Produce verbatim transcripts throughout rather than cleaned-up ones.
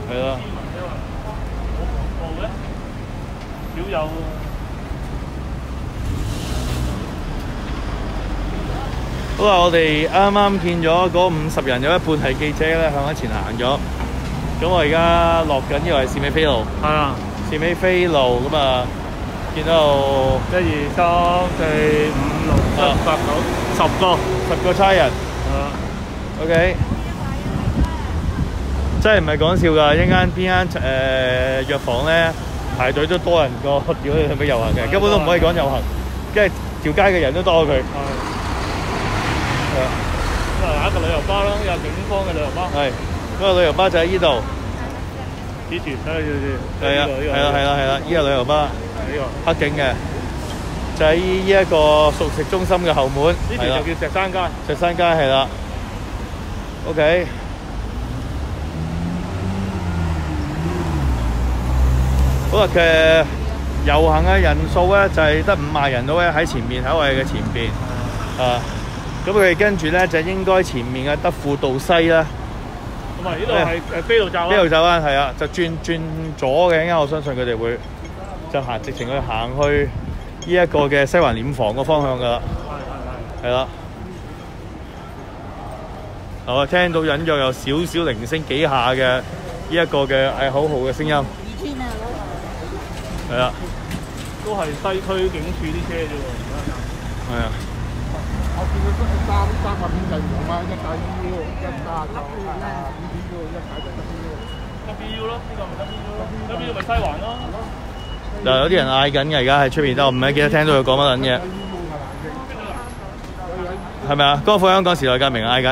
係咯。 好恐怖嘅，少有。 好啦，我哋啱啱見咗嗰五十人，有一半係記者咧，向前行咗。咁我而家落緊呢個係士美菲路， 係啊， 士美菲路咁啊，見到一二三四五六七八九十個十個差人。 係啊 OK， 真係唔係講笑㗎，一間邊間誒藥房咧排隊都多人過屌你係咪遊行嘅，根本都唔可以講遊行，因為條街嘅人都多過佢。係啊， 咁啊一個旅遊巴咯，有警方嘅旅遊巴。 係，嗰個旅遊巴就喺呢度。 之前睇下先。 係啊，係啦，係啦，係啦，呢個旅遊巴， 呢個黑警嘅，就喺呢一個熟食中心嘅後門。 呢條就叫石山街。 石山街係啦。OK。好啦，嘅遊行嘅人數咧就係得五萬人到嘅喺前面喺我哋嘅前邊。啊，咁佢哋跟住咧就應該前面嘅德輔道西啦。 咁啊，呢度係誒飛路站。 飛路站啊，係啊，就轉轉左嘅，因為我相信佢哋會就行直情去行去呢一個嘅西環殮房個方向㗎啦。係係係。係啦。我聽到隱約有少少零星幾下嘅呢一個嘅嗌口號嘅聲音。係啊。 都係西區警署啲車啫喎，而家。 係啊。 我見到三三個邊際唔同啊，一打 U， 一打就啊 B B U， 一打就 W B U 咯，呢個咪 W U 咯 ，W U 咪西環咯。 嗱，有啲人嗌緊嘅，而家喺出邊，但我唔係記得聽到佢講乜撚嘢。係咪啊？光復香港時代革命嗌緊。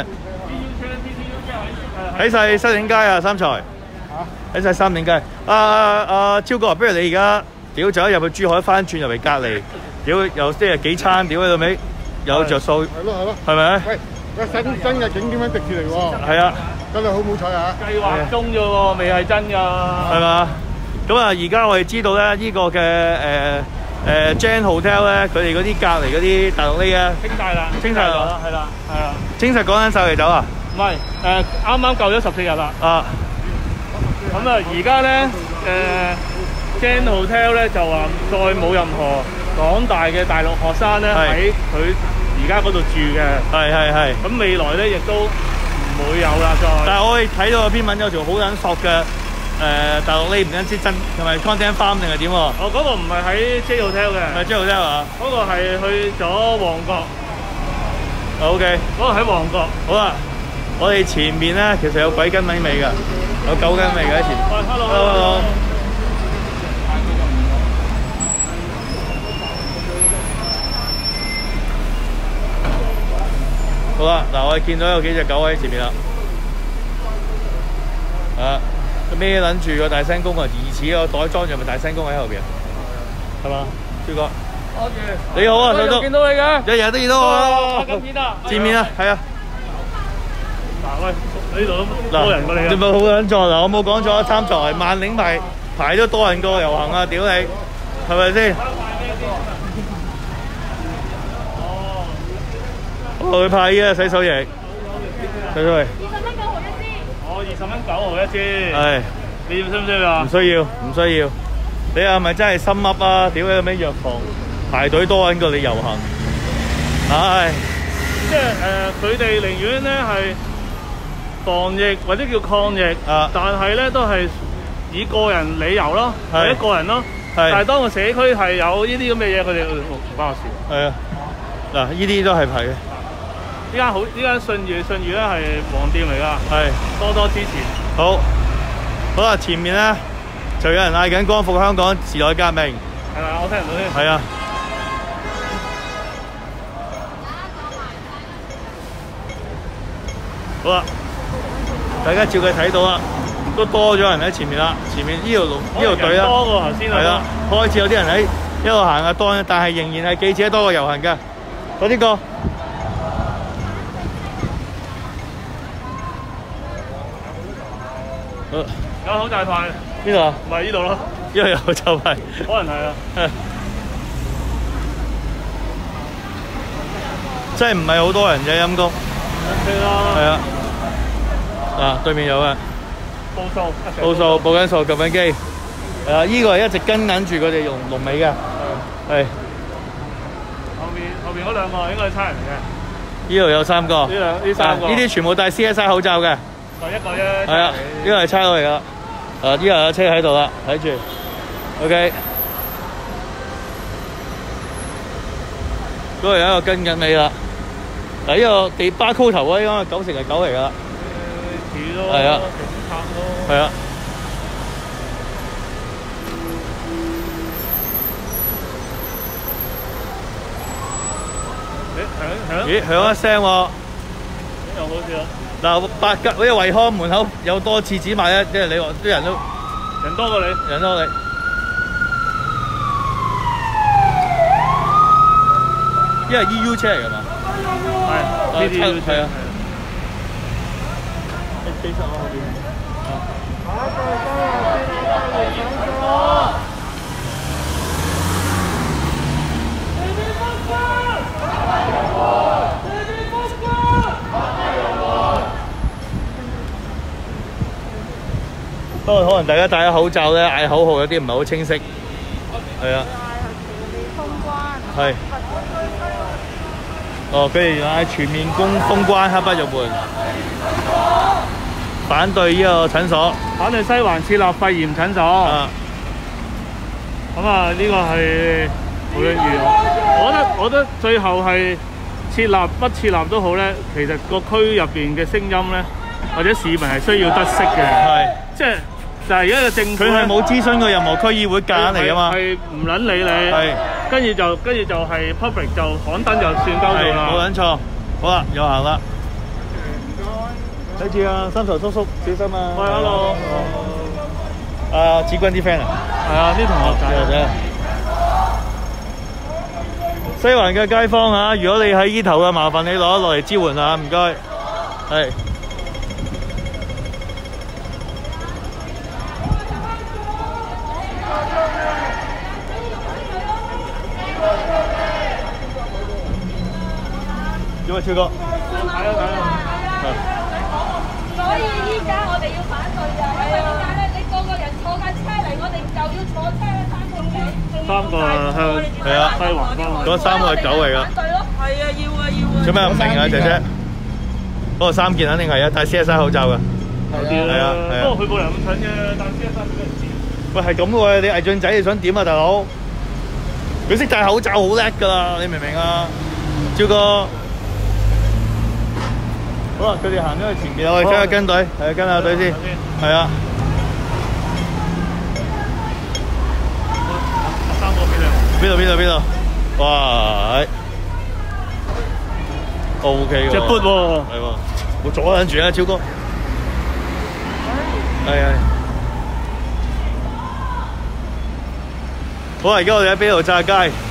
喺晒西景街啊，三財。喺晒三景街。啊啊超哥，不如你而家屌走入去珠海，翻轉入嚟隔離，屌又即係幾餐，屌喺度尾。有着數，係咯係咯， 係咪？ 喂，有新新嘅景點喺迪士尼喎。 係啊， 今日好唔好彩啊？ 計劃中啫喎，未係真㗎。 係嘛？咁啊，而家我哋知道咧，呢個嘅誒誒 Jan Hotel 咧，佢哋嗰啲隔離嗰啲大陸呢啊， 清晒啦， 清晒啦， 係啦，係啦。 清晒趕緊晒嚟走啊？ 唔係，誒啱啱夠咗十四日啦。 啊。 咁啊，而家咧誒 Jan Hotel 咧就話再冇任何港大嘅大陸學生咧喺佢而家嗰度住嘅， 係係係。 咁未來咧亦都唔會有啦，再。 但係我哋睇到個篇文有條好撚索嘅誒大陸呢唔知真係咪 content farm 定係點喎？ 哦，嗰個唔係喺 J Hotel 嘅， 係 J Hotel 啊？ 嗰個係去咗旺角。 OK， 嗰個喺旺角。 好啦，我哋前面咧其實有鬼跟尾味㗎，有狗跟味㗎喺前。 喂 ，hello。 hello。好啦，嗱，我哋見到有幾隻狗喺前面啦，啊，孭撚住個大聲公啊，疑似個袋裝住咪大聲公喺後邊，係嘛，超哥？ 多謝。 你好啊，細叔。 見到你嘅。 日日都見到我啊。 拍緊片啊。 見面啊，係啊。 嗱喂，呢度都多人過你啊。 你咪好撚錯嗱，我冇講錯，參賽萬嶺排排咗多人過遊行啊，屌你，係咪先？我會派嘅洗手液，洗手液。 二十蚊九毫一支。哦，二十蚊九毫一支。 係。 你要需唔需要啊？ 唔需要，唔需要。你係咪真係心噏啊？屌你咩藥房排隊多緊過你遊行，唉！ 即係誒，佢哋寧願咧係防疫或者叫抗疫， 啊， 但係咧都係以個人理由咯，或者個人咯。 係。 但係當個社區係有呢啲咁嘅嘢，佢哋唔關我事。 係啊，嗱，呢啲都係排嘅。 呢間好，呢間信譽信譽咧係黃店嚟㗎， 係多多支持。 好，好啦，前面咧就有人嗌緊光復香港時代革命。 係咪？我聽唔到添。 係啊。好啦，大家照佢睇到啦，都多咗人喺前面啦。前面呢條路呢條隊啦， 多過頭先啦。 係啦，開始有啲人喺一路行啊多，但係仍然係記者多過遊行㗎。嗰啲個。 有口罩派邊度啊？ 唔係呢度咯， 呢度有口罩派， 可能係啊。 真係唔係好多人啫，陰公。 O K 啦。 係啊。嗱，對面有啊。 報數， 報數報緊數，撳緊機。係啊，依個係一直跟緊住佢哋用龍尾嘅。係。 後面後面嗰兩個應該係差人嚟嘅。 呢度有三個。 呢兩呢三個。 呢啲全部戴 C S I 口罩嘅。 就一個啫。 係啊，呢個係差佬嚟㗎。啊，呢個有車喺度啦，睇住。OK。嗰度有一個跟緊尾啦。嗱，呢個地巴箍頭啊，應該九成係狗嚟㗎啦。 似咯。 係啊。 警察咯。 係啊。咦，響一聲喎！ 又好似啦。 嗱，八吉嗰啲惠康門口有多廁紙賣咧，即係你話啲人都人多過你， 人多過你。因為 E U 車嚟㗎嘛。係。呢啲 E U 車啊。你幾十我後邊。不過可能大家戴咗口罩咧，嗌口號有啲唔係好清晰。係啊。 封關。 係。哦，佢哋嗌全面攻封關，刻不入門。反對呢個診所。 反對西環設立肺炎診所。啊。咁啊，呢個係無論如何，我覺得我覺得最後係設立不設立都好咧，其實個區入邊嘅聲音咧，或者市民係需要得悉嘅。係。即係。就係而家嘅政府，佢係冇諮詢過任何區議會揀嚟㗎嘛，係唔撚理你，係跟住就跟住就係 public 就刊登就算鳩咗啦，冇撚錯。好啦，有行啦，睇住啊，三頭叔叔小心啊！喂 ，hello， 啊，子君啲 friend 啊，係啊，啲同學仔啊，西環嘅街坊啊，如果你喺依頭嘅，麻煩你攞落嚟支援啊，唔該，係。有冇超哥？睇啊睇啊！所以依家我哋要反對啊！因為點解咧？你個個人坐緊車嚟，我哋就要坐車三個幾。三個啊，係啊，西環方。嗰三個係狗嚟㗎。反對咯，係啊，要啊要啊！做咩唔明啊，姐姐？嗰個三件肯定係啊，戴 C S I 口罩㗎。有啲係啊係啊。不過佢冇人咁蠢嘅，戴 C S I 俾人知。喂，係咁喎，你魏俊仔你想點啊，大佬？佢識戴口罩好叻㗎啦，你明唔明啊？超哥。好啦，佢哋行咗去前面，我哋跟下跟隊，係跟下隊先，係啊。三個邊度？邊度邊度邊度？哇！係 O K 喎。隻筆喎。係喎，冇阻撚住啊，超哥。係係。好啊！而家我哋喺邊度炸街？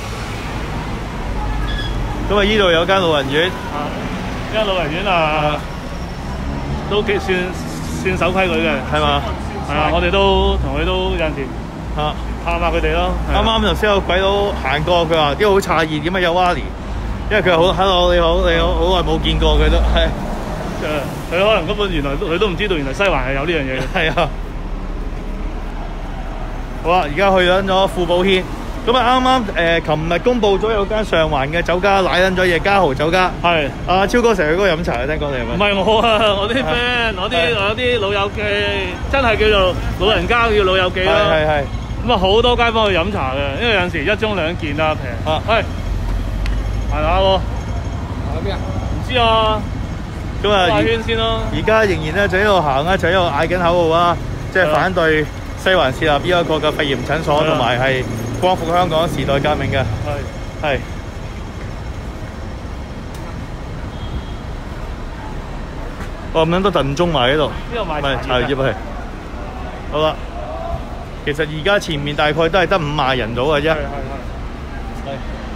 咁啊，依度有間老人院。間老人院啊，都幾算算守規矩嘅，係嘛？係啊，我哋都同佢都有陣時嚇探下佢哋咯。啱啱頭先有鬼佬行過，佢話啲好詫異點解有 Wally， 因為佢好 hello 你好你好，好耐冇見過佢都係誒，佢可能根本原來佢都唔知道原來西環係有呢樣嘢嘅。係啊。好啦，而家去緊咗富寶軒。咁啊，啱啱誒，琴日公佈咗有間上環嘅酒家攋撚咗嘢，嘉豪酒家。係。阿超哥成日去嗰度飲茶嘅，聽講你係咪？唔係我啊，我啲 friend，我啲我啲老友記，真係叫做老人家叫老友記咯。係係係。咁啊，好多街坊去飲茶嘅，因為有陣時一盅兩件啊平。啊。係。行下喎。行去邊啊？唔知啊。咁啊，繞圈先咯。而家仍然咧就喺度行啊，就喺度嗌緊口號啊，即係反對西環設立呢一個嘅肺炎診所，同埋係光復香港時代革命嘅，係係。我咁樣都燉中埋喺度，呢度賣茶葉係。好啦，其實而家前面大概都係得五萬人到嘅啫。係係係。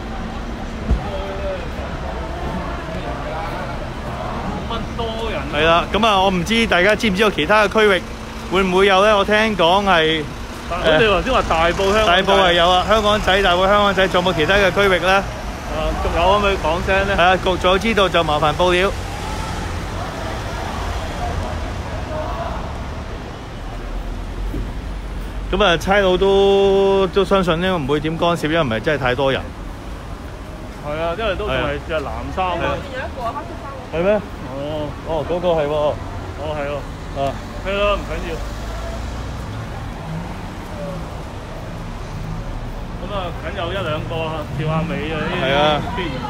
乜多人？係啦，咁啊，我唔知大家知唔知道其他嘅區域會唔會有咧？我聽講係。咁你頭先話大埔香港仔，大埔係有啊，香港仔、大埔香港仔，仲有冇其他嘅區域咧？啊，仲有可唔可以講聲咧？係啊，局長知道就麻煩報料。 咁啊，差佬都都相信咧唔會點干涉，因為唔係真係太多人。 係啊，因為都仲係着藍衫啊。 有一個黑色衫喎。 係咩？ 哦， 哦，嗰個係喎。 哦係喎。 啊， 係咯，唔緊要。咁啊，梗有一兩個跳下尾啊啲。 係啊。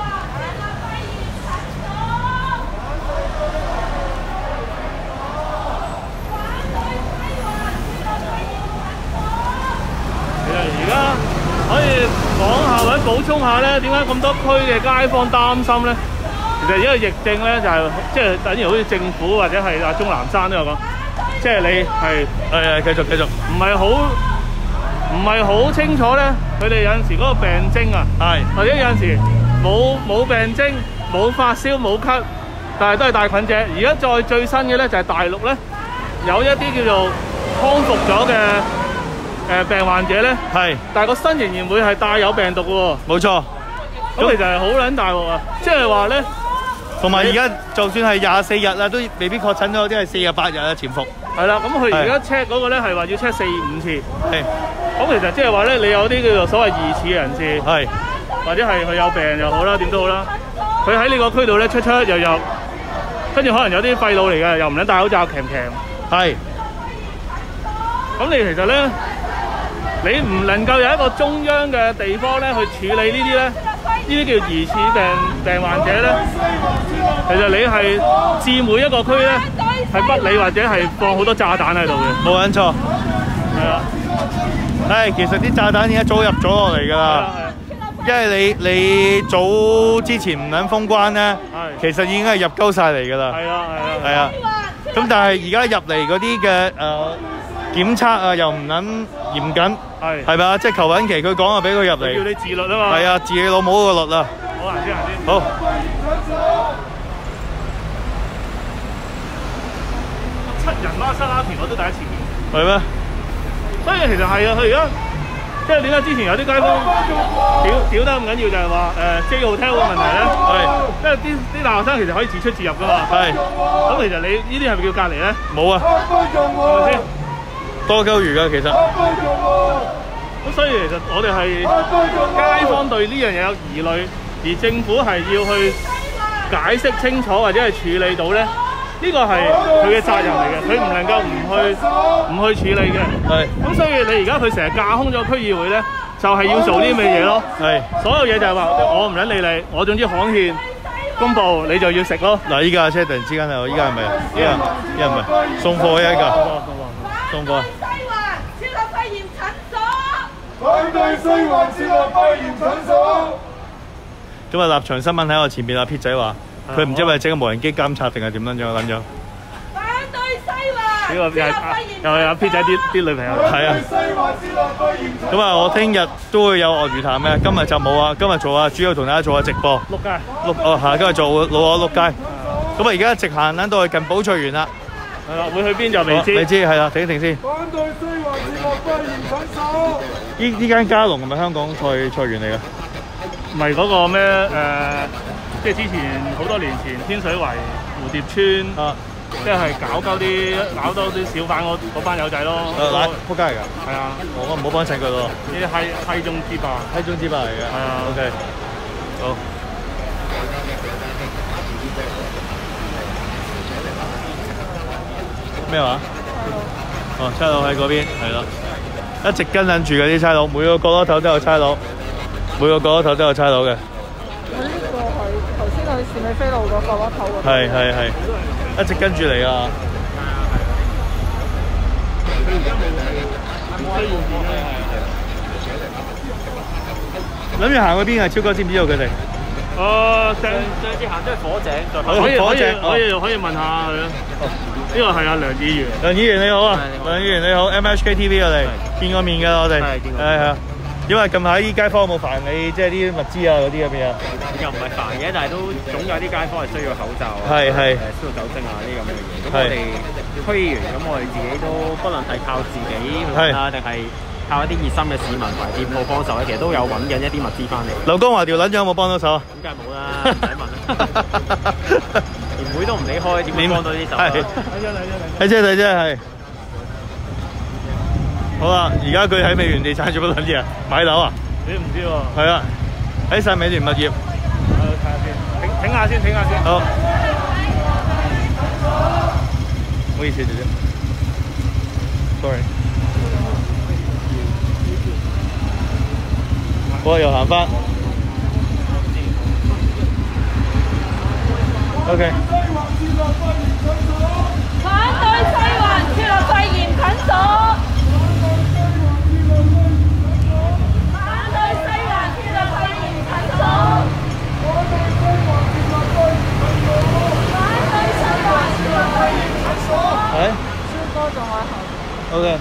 其實而家可以講下或者補充下咧，點解咁多區嘅街坊擔心咧？其實呢個疫症咧就係即係等於好似政府或者係阿鍾南山都有講，即係你係誒繼續繼續， 唔係好唔係好清楚咧，佢哋有陣時嗰個病徵啊， 係或者有陣時冇冇病徵、冇發燒、冇咳，但係都係帶菌者。而家再最新嘅咧就係大陸咧有一啲叫做康復咗嘅。誒病患者咧， 係， 但係個身仍然會係帶有病毒嘅喎。 冇錯。 咁其實係好撚大鑊啊！即係話咧， 同埋而家就算係廿四日啦，都未必確診咗，啲係四十八日啊潛伏。 係啦，咁佢而家 check 嗰個咧係話要 check 四五次。 係。 咁其實即係話咧，你有啲叫做所謂疑似嘅人士， 係， 或者係佢有病又好啦，點都好啦，佢喺呢個區度咧出出入入，跟住可能有啲廢佬嚟嘅，又唔撚戴口罩，鉗鉗。係。咁你其實咧？你唔能夠有一個中央嘅地方咧去處理呢啲咧，呢啲叫疑似病病患者咧。其實你係置每一個區咧係不理或者係放好多炸彈喺度嘅， 冇撚錯。 係啊， 係其實啲炸彈已經早入咗落嚟㗎啦。因為你你早之前唔撚封關咧，其實已經係入鳩晒嚟㗎啦。 係啊係啊。 係啊。咁但係而家入嚟嗰啲嘅誒檢測啊，又唔撚嚴謹。係係咪？即係求穩期，佢講啊，俾佢入嚟。 叫你自律啊嘛。 係啊，自己老母嗰個律啊。 好，行先行先。 好。 七人孖沙拉田我都第一次見。 係咩？ 所以其實係啊，佢而家即係點解之前有啲街坊屌屌得咁緊要，就係話誒 J Hotel 嘅問題咧。係。因為啲啲大學生其實可以自出自入㗎嘛。係。咁其實你呢啲係咪叫隔離咧？冇啊。係咪先？多鳩魚㗎，其實。咁所以其實我哋係街坊對呢樣嘢有疑慮，而政府係要去解釋清楚或者係處理到咧，呢個係佢嘅責任嚟嘅，佢唔能夠唔去唔去處理嘅。係。咁所以你而家佢成日架空咗區議會咧，就係要做呢啲咁嘅嘢咯。係。所有嘢就係話我唔撚理你，我總之刊憲公佈你就要食咯。嗱，依架車突然之間啊，依家係咪啊？依家依家唔係送貨嘅依架。送貨。 反對西環設立肺炎診所。 今日立場新聞喺我前面，阿 P 仔話佢唔知係咪整個無人機監察定係點樣樣諗咗。 反對西環。呢個又係又係阿 P 仔啲啲女朋友。係啊。 咁啊，我聽日都會有鱷魚潭嘅，今日就冇啊。今日做啊，主要同大家做下直播。 碌街。 碌哦係，今日做老我碌街。咁啊，而家直行緊到去近寶翠園啦。 係啦，會去邊就未知。 未知係啦，停一停先。 反對西環設立肺炎診所。 呢呢間嘉龍係咪香港菜菜園嚟㗎？ 唔係嗰個咩誒？即係之前好多年前天水圍蝴蝶村啊，即係搞鳩啲搞多啲小販嗰嗰班友仔咯。 嗱，撲街嚟㗎。係啊，我唔好幫襯佢咯。 呢啲係係中之霸， 係中之霸嚟嘅。係啊 ，OK，好。咩話？哦，差佬喺嗰邊，係啦，一直跟緊住嘅啲差佬，每個角落頭都有差佬，每個角落頭都有差佬嘅。 我呢個係頭先去士美菲路個角落頭嗰度。 係係係，一直跟住嚟啊！諗住行去邊啊？超哥知唔知道佢哋？ 哦，上上次行出去火井，再可以可以可以可以問下佢咯。呢個係阿梁議員。 梁議員你好啊，梁議員你好 ，M H K T V 我哋見過面㗎我哋。係見過。係係。因為近排啲街坊有冇煩你，即係啲物資啊嗰啲咁嘅？ 又唔係煩嘅，但係都總有啲街坊係需要口罩啊， 係係誒消毒酒精啊呢啲咁嘅嘢。咁我哋區議員，咁我哋自己都不論係靠自己去揾啦，定係靠一啲熱心嘅市民同埋店鋪幫手咧，其實都有揾緊一啲物資翻嚟。 劉江華條撚咗有冇幫到手啊？ 咁梗係冇啦，唔使問啦。連會都唔理開，點會幫到啲手啊？ 睇啫睇啫係。 好啦，而家佢喺美元地產做乜撚嘢啊？買樓啊？ 你唔知喎？ 係啊，喺晒美聯物業。 我睇下先，挺挺下先，挺下先。 好，唔好意思，姐姐。Sorry。我又行翻。OK。 反對西環設立肺炎診所。反對西環設立肺炎診所。反對西環設立肺炎診所。 係。 超哥仲喺後邊。 OK。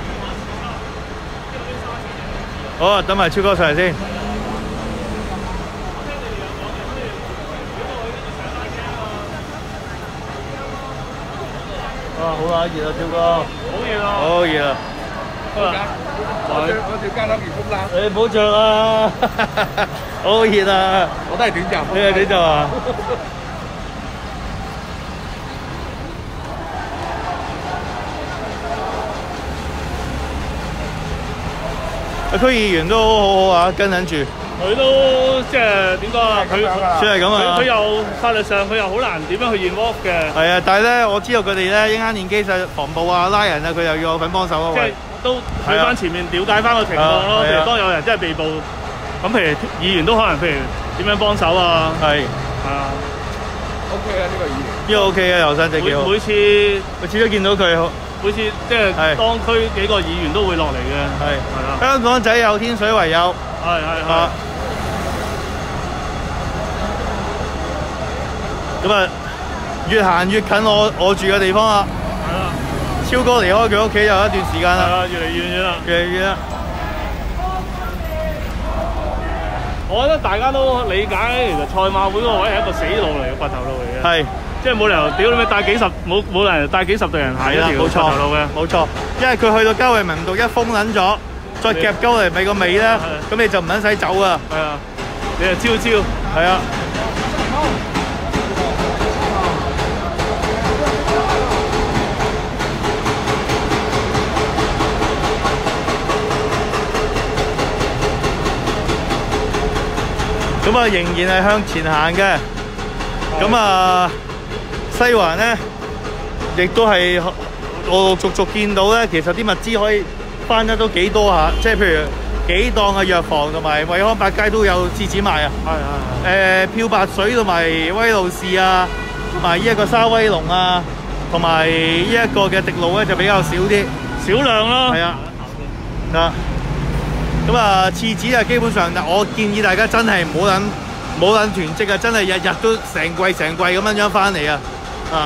好啊，等埋超哥上嚟先。哇！好啊，熱啊，超哥。 好熱啊！ 好熱啊！ 我着我條加多件風褸。 你唔好着啊！好熱啊！ 我都係短袖。 你係短袖啊？區議員都好好啊，跟緊住。 佢都即係點講啊？佢算係咁啊！ 佢又法律上佢又好難點樣去 involve 嘅。 係啊，但係咧，我知道佢哋咧，一陣間練機實防暴啊、拉人啊，佢又要有份幫手啊。 即係都去翻前面了解翻個情況咯。譬如當有人真係被捕，咁譬如議員都可能譬如點樣幫手啊？ 係係啊。 O K 啊，呢個議員。 呢個 O K 啊，後生仔幾好。 每每次每次都見到佢， 每次即係當區幾個議員都會落嚟嘅。 係係啊。 香港仔有天水圍有。 係係係。 咁啊，越行越近我我住嘅地方啦。 係啦。 超哥離開佢屋企有一段時間啦。 係啊，越嚟越遠啦。 越嚟越遠啦。 我覺得大家都理解，其實賽馬會嗰個位係一個死路嚟嘅，掘頭路嚟嘅。係。即係冇理由，屌你咪帶幾十冇冇人帶幾十隊人行一條掘頭路嘅。 冇錯，因為佢去到交匯明道一封撚咗，再夾鳩嚟尾個尾咧，咁你就唔撚使走啊。 係啊，你就招招。 係啊。咁啊，仍然係向前行嘅。咁啊，西環咧，亦都係陸陸續續見到咧，其實啲物資可以翻得都幾多下，即係譬如幾檔嘅藥房同埋惠康百佳都有廁紙賣啊。係係。誒，漂白水同埋威露士啊，同埋呢一個沙威龍啊，同埋呢一個嘅滴露咧就比較少啲， 少量咯。 係啊。啊。咁啊，廁紙啊，基本上我建議大家真係唔好撚唔好撚囤積啊！真係日日都成櫃成櫃咁樣樣翻嚟啊！啊，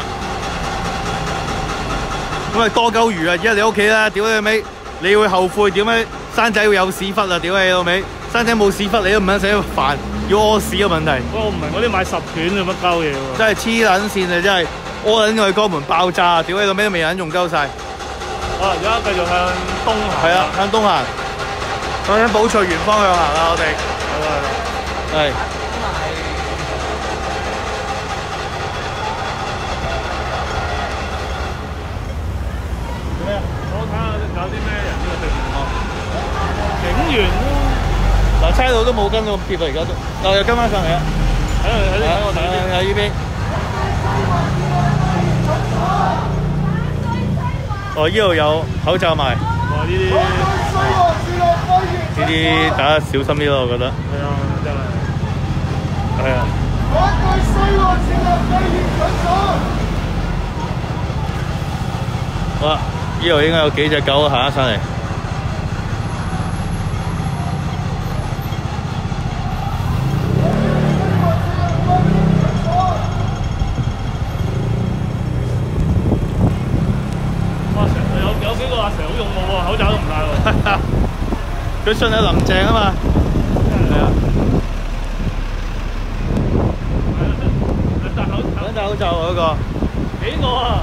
咁啊多鳩魚啊！而家你屋企啦，屌你尾，你會後悔點解生仔會有屎忽啊？屌你老味，生仔冇屎忽你都唔撚使煩，要屙屎嘅問題。 我唔明嗰啲買十卷做乜鳩嘢喎？ 真係黐撚線啊！真係屙撚去肛門爆炸，屌你老味都未撚用鳩晒。 好啦，而家繼續向東行。 係啊，向東行。我喺寶翠園方向行啦，我哋係啦係啦，係。做咩啊？ 我睇下有啲咩人呢個地方。警員嗱，差佬都冇跟到咁貼啊，而家都，嗱又跟翻上嚟啊！ 喺度喺度喺我睇呢喺呢邊。哦，呢度有口罩賣。 哇！呢啲呢啲大家小心啲咯，我覺得。 係啊，真係。 係啊。 反對西環設立肺炎診所。 好啦，呢度應該有幾隻狗行咗上嚟。 哇！有有幾個阿 Sir 好勇武喎，口罩都唔戴喎。 佢信阿林鄭啊嘛。係啊。 戴口罩。 戴口罩啊嗰個。 幾個啊？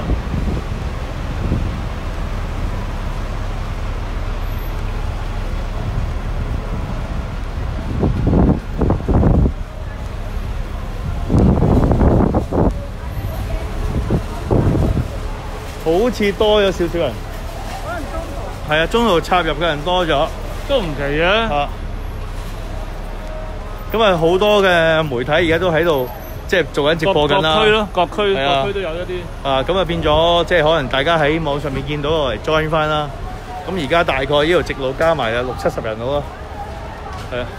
好似多咗少少人。 可能中途係啊，中途插入嘅人多咗， 都唔奇嘅。 啊，咁啊好多嘅媒體而家都喺度即係做緊直播緊啦。 各區咯，各區係啊各區都有一啲。 啊，咁啊變咗即係可能大家喺網上面見到嚟 join 翻啦。咁而家大概呢度直路加埋啊六七十人到咯，係啊。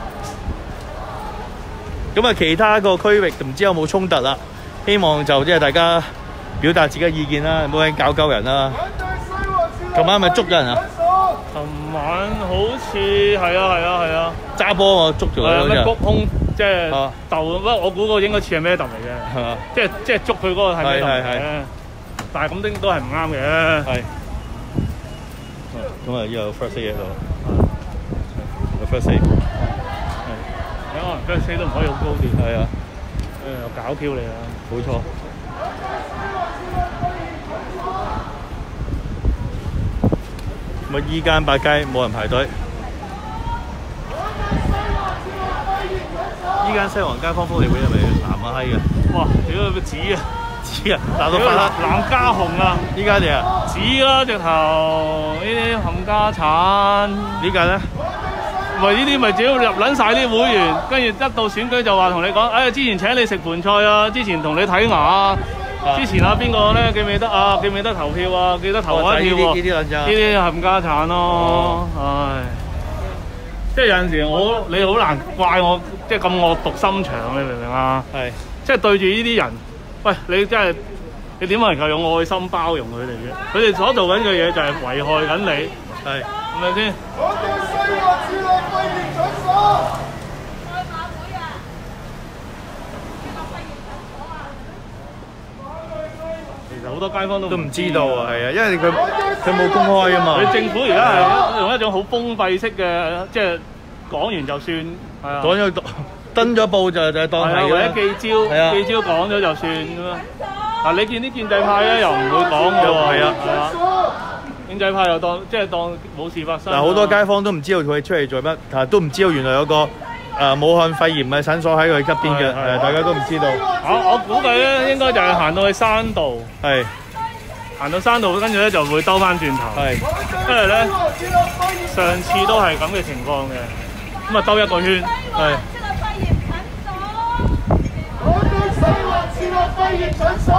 咁啊其他個區域唔知有冇衝突啦，希望就即係大家表達自己嘅意見啦，唔好喺搞鳩人啦。琴晚咪捉咗人啊？ 琴晚好似係啊係啊係啊， 揸波我捉咗係啊咩谷佢， 空即係鬥，不過我估嗰個應該似係咩鬥嚟嘅， 係嘛？ 即係即係捉佢嗰個係咩鬥嚟係係嘅，但係咁都都係唔啱嘅。 係。咁啊，呢個 first aid 喺度，個 first aid 係， 可能 first aid 都唔可以好高調。 係啊， 誒又搞漂你啊！ 冇錯。咁啊，依間百佳冇人排隊。依間西環街坊福利會係咪藍啊閪嘅？ 哇！屌佢紙啊！ 紙啊！鬧到發啦！ 藍家紅啊！ 依家哋啊！ 紙啦，直頭呢啲冚家產。 呢間咧？ 咪呢啲咪只要入撚晒啲會員，跟住一到選舉就話同你講，哎呀之前請你食盤菜啊，之前同你睇牙啊，之前啊邊個咧記唔記得啊？記唔記得投票啊？記得投我一票喎。 呢啲撚咋？ 呢啲冚家產咯，唉！即係有陣時我你好難怪我即係咁惡毒心腸，你明唔明啊？ 係。即係對住呢啲人，喂你真係你點能夠用愛心包容佢哋嘅？佢哋所做緊嘅嘢就係危害緊你， 係係咪先？ 我哋西環設立肺炎診所。 開馬會啊！設立肺炎診所啊！ 其實好多街坊都都唔知道啊，係啊，因為佢佢冇公開啊嘛。 佢政府而家係用一種好封閉式嘅，即係講完就算，係啊。 講咗登咗報就就當係或者啦。 記招， 係啊記招講咗就算咁樣。嗱，你見啲建制派咧又唔會講嘅喎， 係啊係啊。建制派又當即係當冇事發生。 嗱，好多街坊都唔知道佢出嚟做乜，但係都唔知道原來有個誒武漢肺炎嘅診所喺佢側邊嘅，誒大家都唔知道。 我我估計咧應該就係行到去山道， 係行到山道，跟住咧就會兜翻轉頭。 係， 因為咧上次都係咁嘅情況嘅，咁啊兜一個圈。係。 我哋西環設立肺炎診所。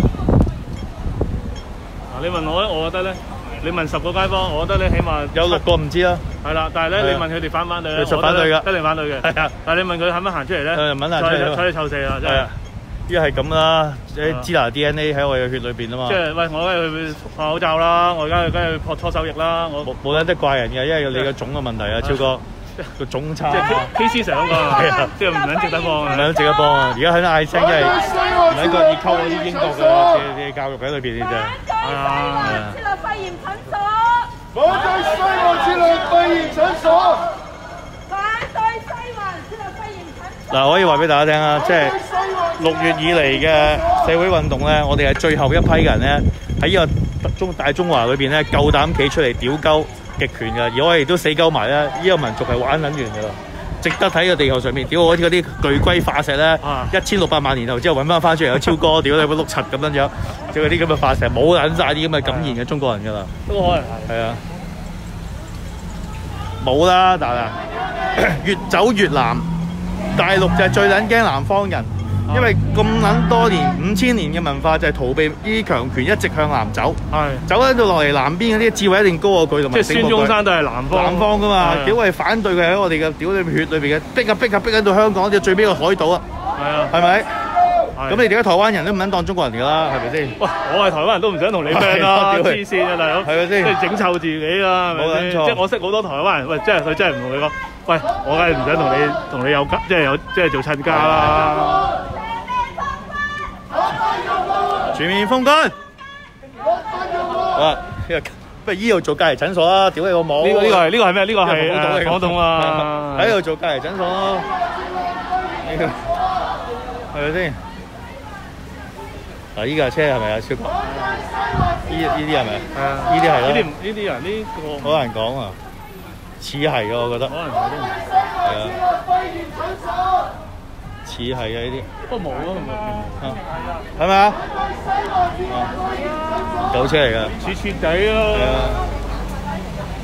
嗱，你問我咧，我覺得咧，你問十個街坊，我覺得咧起碼有六個唔知啦。 係啦，但係咧，你問佢哋反唔反對咧？ 實反對㗎， 一定反對嘅。係啊，但係你問佢肯唔肯行出嚟咧？ 誒，唔肯行出嚟， 所以湊四啦，真係。 呢個係咁啦，啲支那 D N A 喺我嘅血裏邊啊嘛。 即係喂，我梗係去戴口罩啦，我而家梗係去撲搓手液啦，我冇冇得得怪人嘅，因為你個種嘅問題啊，超哥個種差。 即係 K C 上㗎，係啊，即係唔撚值得幫啊， 唔撚值得幫啊！而家喺度嗌聲，因為唔係一個要溝嗰啲英國嘅嘅嘅教育喺裏邊嘅啫。 係啊，設立肺炎診所。 我哋西環設立肺炎診所。 反對西環設立肺炎診所。 嗱，可以話俾大家聽啊，即係六月以嚟嘅社會運動咧，我哋係最後一批嘅人咧，喺呢個中大中華裏邊咧，夠膽企出嚟屌鳩極權㗎，而我哋都死鳩埋咧，呢個民族係玩撚完㗎啦，值得睇個地球上面屌好似嗰啲巨龜化石咧，一千六百萬年後之後揾翻翻出嚟有超哥屌你個碌柒咁樣樣，即係嗰啲咁嘅化石冇撚晒啲咁嘅感言嘅中國人㗎啦， 都可能係。 係啊，冇啦，但係越走越南，大陸就係最撚驚南方人。因為咁撚多年五千年嘅文化就係逃避呢啲強權，一直向南走。 係走喺度落嚟南邊嗰啲智慧一定高過佢同埋。 即係孫中山都係南方。 南方㗎嘛，屌係反對佢喺我哋嘅屌裏面血裏邊嘅，逼啊逼啊逼緊到香港，即係最尾個海島啊。 係啊， 係咪？咁你哋而家台灣人都唔撚當中國人㗎啦，係咪先？ 喂，我係台灣人都唔想同你 friend 啦，黐線啊大佬， 係咪先？ 即係整臭自己啦，係咪先？即係我識好多台灣人，喂，即係佢真係唔同你講，喂，我梗係唔想同你同你有家，即係有即係做親家啦。 全面封關。啊，不如依度做隔離診所啦，屌你個冇。 呢個呢個係呢個係咩？呢個係港島啊！ 喺度做隔離診所咯，係咪先？嗱，依架車係咪啊，超哥？依依啲係咪？ 係啊， 依啲係啦。 呢啲呢啲人呢個好難講啊，似係嘅我覺得。 可能係都係啊。似係啊呢啲。 不過冇咯，係咪？ 係咪啊？舊車嚟㗎。 切切地咯。 係啊。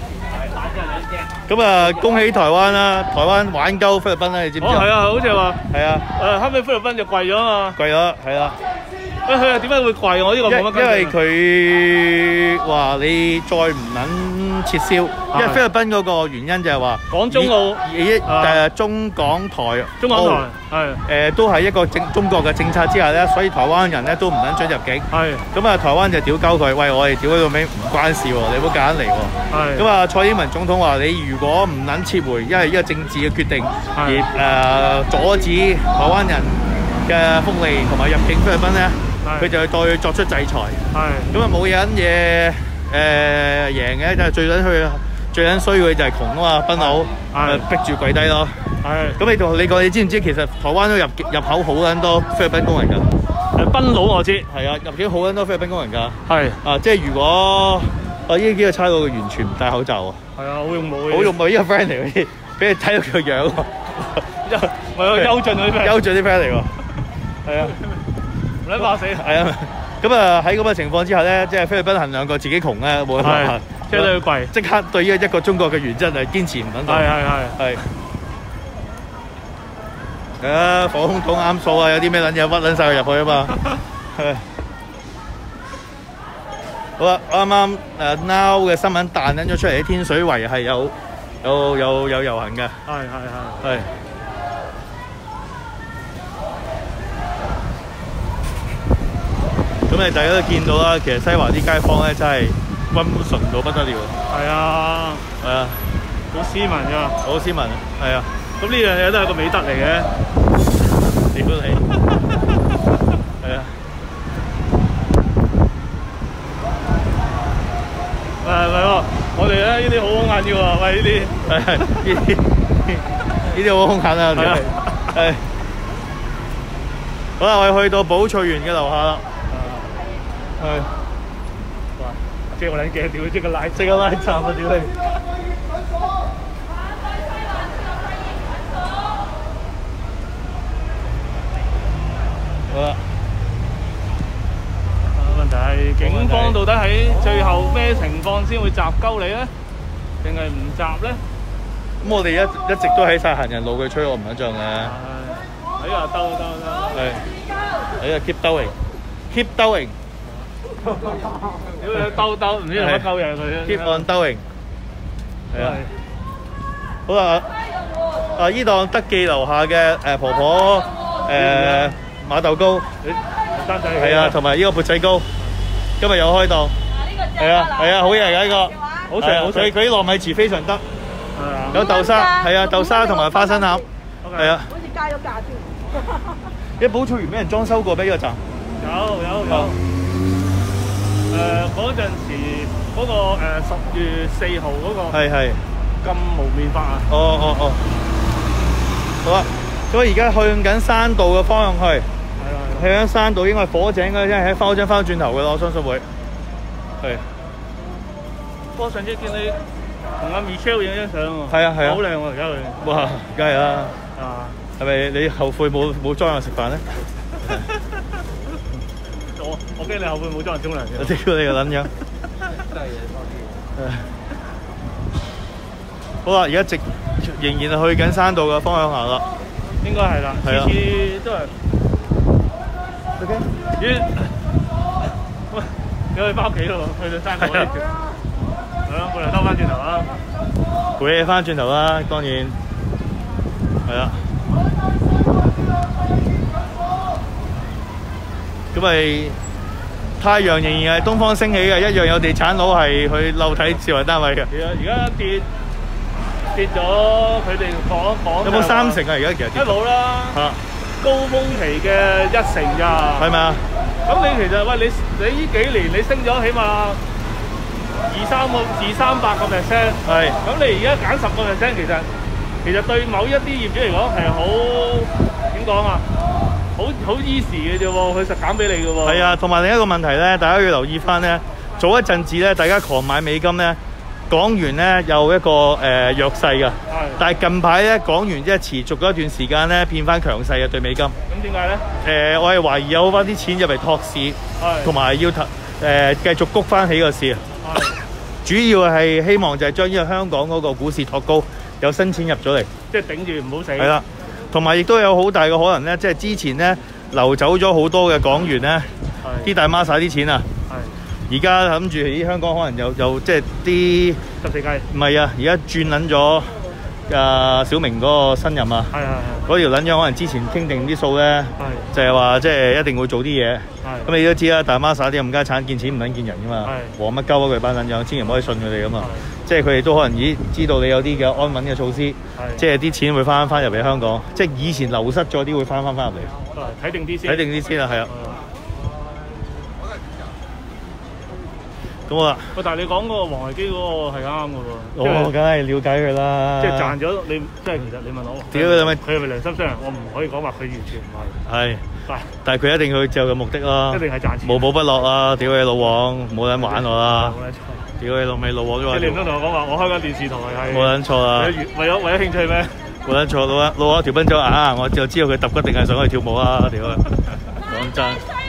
咁啊，恭喜台灣啦！台灣玩鳩菲律賓啦，你知唔知哦，係啊，好似話係啊， 誒後尾菲律賓就貴咗啊嘛。 貴咗，係啦。 誒佢係點解會貴？我呢個冇乜跟進。 因為佢話你再唔撚撤銷，因為菲律賓嗰個原因就係話港中澳以誒中港台中港台係誒都係一個政中國嘅政策之下咧，所以台灣人咧都唔撚准入境。 係咁啊，台灣就屌鳩佢，喂我哋屌佢到尾唔關事喎，你唔好夾硬嚟喎。 係咁啊，蔡英文總統話你如果唔撚撤回，因為呢個政治嘅決定而誒阻止台灣人嘅福利同埋入境菲律賓咧。佢就再作出制裁，咁啊冇人嘢誒贏嘅，就係最撚佢最撚衰嘅就係窮啊嘛，賓佬誒逼住跪低咯。咁你同你講，你知唔知其實台灣都入入口好撚多菲律賓工人㗎？ 誒賓佬我知， 係啊，入境好撚多菲律賓工人㗎。 係啊，即係如果啊呢幾個差佬完全唔戴口罩啊， 係啊，好勇武嘅， 好勇武！呢個 friend 嚟嘅，俾你睇到佢個樣喎， 唔係優進嗰啲 friend， 優進啲 friend 嚟喎，係啊。 唔使怕死， 係啊！咁啊喺咁嘅情況之下咧，即係菲律賓恨兩個自己窮咧，冇辦法， 即係都要貴， 即刻對呢個一個中國嘅原則係堅持唔肯動。 係係係係。啊！防空洞啱數啊！有啲咩撚嘢屈撚晒佢入去啊嘛。係。好啦，啱啱誒 Now 嘅新聞彈緊咗出嚟，喺天水圍係有有有有遊行嘅。 係係係。係。 咁你大家都見到啦，其實西環啲街坊咧真係溫順到不得了。係啊， 係啊， 好斯文㗎， 好斯文，係啊。 咁呢樣嘢都係個美德嚟嘅。 屌你！係啊。 誒唔係喎，我哋咧呢啲好兇眼要啊，喂呢啲係呢啲呢啲好兇眼啊！係啊，係。好啦，我哋去到寶翠園嘅樓下啦。係，哇！即係我撚驚，屌！即刻拉，即刻拉站啊！屌你！好啦。 問題係警方到底喺最後咩情況先會襲鳩你咧？定係唔襲咧？ 咁我哋一一直都喺晒行人路嘅，吹我唔肯漲嘅。 係，喺度兜兜兜。 係，喺度 keep doing，keep doing。 屌你兜兜，唔知做乜鳩嘢佢。 keep on doing。係啊。好啦，啊依檔德記樓下嘅誒婆婆誒馬豆糕，係啊，同埋呢個缽仔糕，今日有開檔。係啊係啊，好嘢嚟㗎呢個，好食好食。佢佢啲糯米糍非常得。有豆沙，係啊，豆沙同埋花生餡，係啊。 好似加咗價添。 一寶翠園俾人裝修過咩呢個站？ 有有有。誒嗰陣時嗰個誒十月四號嗰個係係咁無面法啊！ 哦哦哦，好啊！咁而家向緊山道嘅方向去， 係啊， 去緊山道應該係火井嘅，因為喺翻嗰張翻轉頭嘅咯，我相信會係。 我上次見你同阿 Michelle 影張相喎， 係啊係啊， 好靚喎而家佢。 哇，梗係啦， 啊， 係咪你後悔冇冇裝入食飯咧？ 我我驚你後悔冇裝人沖涼嘅。 我屌你個撚樣！好啦，而家直仍然係去緊山道嘅方向行啦。 應該係啦，次次都係。O K。咦？喂，你可以翻屋企咯，去到山道嗰條。係咯，過嚟兜翻轉頭啦。 攰嘢翻轉頭啦，當然係啦。咁咪太陽仍然係東方升起嘅，一樣有地產佬係去漏睇視為單位嘅。 其實而家跌跌咗，佢哋講講有冇三成啊？而家其實跌一冇啦。嚇！高峰期嘅一成咋。 係咪啊？ 咁你其實喂你你呢幾年你升咗起碼二三個二三百個 percent。係。咁你而家減十個 percent，其實其實對某一啲業主嚟講係好點講啊？好好 easy 嘅啫喎，佢實減俾你嘅喎。 係啊，同埋另一個問題咧，大家要留意翻咧，早一陣子咧，大家狂買美金咧，港元咧有一個誒、呃、弱勢嘅。係。但係近排咧，港元即係持續咗一段時間咧，變翻強勢嘅對美金。 咁點解咧？ 誒、呃，我係懷疑有翻啲錢入嚟托市，同埋要誒、呃、繼續谷翻起個市啊。係。 主要係希望就係將呢個香港嗰個股市托高，有新錢入咗嚟， 即係頂住唔好死。 係啦，同埋亦都有好大嘅可能咧，即係之前咧流走咗好多嘅港元咧，啲大孖沙啲錢啊，而家諗住喺香港可能又又即係啲十四雞， 唔係啊，而家轉撚咗啊小明嗰個新任啊， 係係係， 嗰條撚樣可能之前傾定啲數咧，就係話即係一定會做啲嘢。咁你都知啦，大孖沙啲咁家產見錢唔撚見人噶嘛，黃乜鳩啊佢班撚樣，千祈唔可以信佢哋噶嘛。即係佢哋都可能已知道你有啲嘅安穩嘅措施，即係啲錢會翻翻入嚟香港，即係以前流失咗啲會翻翻翻入嚟。 睇定啲先， 睇定啲先啦，係啊。咁啊， 喂，但係你講嗰個黃維基嗰個係啱嘅喎。 我梗係了解佢啦。 即係賺咗你，即係其實你問我， 屌你咪， 佢係咪良心商人？我唔可以講話佢完全唔係。 係。但係佢一定佢最後嘅目的啦。 一定係賺錢。 無寶不落啊！屌你老王，冇人玩我啦！屌你老味老王都話。 你唔通同我講話，我開間電視台係。 冇撚錯啦。 為咗為咗興趣咩？ 冇撚錯，老啊老啊條賓州啊！我就知道佢揼骨定係上去跳舞啊！屌啊！講真。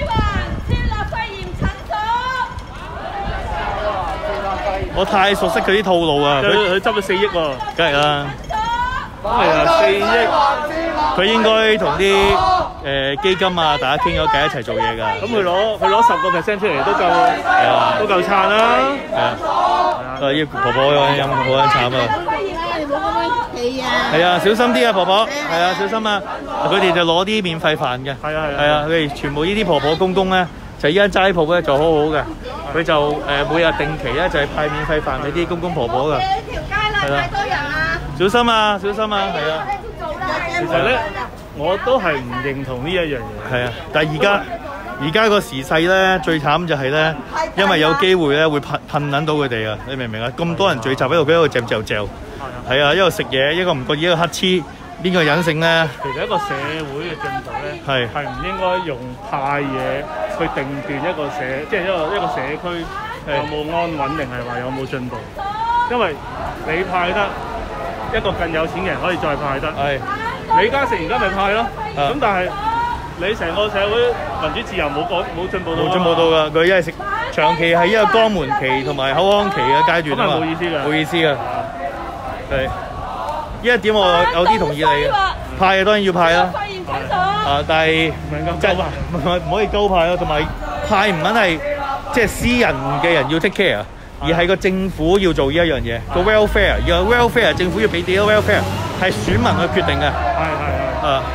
我太熟悉佢啲套路啊！ 佢佢執咗四億喎， 梗係啦。 係啊，四億。 佢應該同啲誒基金啊，大家傾咗計一齊做嘢㗎。 咁佢攞佢攞十個 percent 出嚟都夠，係啊，都夠撐啦。係啊， 啊依婆婆飲好撚慘啊！ 你冇咁樣企啊！ 係啊，小心啲啊，婆婆。係啊，小心啊！佢哋就攞啲免費飯嘅。 係啊係啊。 係啊，佢哋全部呢啲婆婆公公咧，就依間齋鋪咧就好好嘅。佢就誒每日定期咧就係派免費飯俾啲公公婆婆㗎。 條街啦，太多人啦！ 小心啊，小心啊，係啊。 其實咧，我都係唔認同呢一樣嘢。 係啊，但係而家而家個時勢咧，最慘就係咧，因為有機會咧會噴噴撚到佢哋啊！你明唔明啊？咁多人聚集喺度，佢喺度嚼嚼嚼。係啊，一個食嘢，一個唔覺意一個乞嗤，邊個隱性咧？ 其實一個社會嘅進步咧， 係係唔應該用派嘢去定斷一個社，即係一個一個社區有冇安穩定係話有冇進步。因為你派得一個更有錢嘅人可以再派得。 係。 李嘉誠而家咪派咯，咁但係你成個社會民主自由冇改冇進步到。 冇進步到㗎，佢因為食長期係一個肛門期同埋口腔期嘅階段啊嘛。 咁係冇意思㗎。 冇意思㗎。係。呢一點我有啲同意你嘅。派嘅當然要派啦。啊，但係即係唔可以高派咯，同埋派唔撚係即係私人嘅人要 take care，而係個政府要做呢一樣嘢，個 welfare， 而個 welfare 政府要俾啲 welfare 係選民去決定嘅。 係係係。 啊！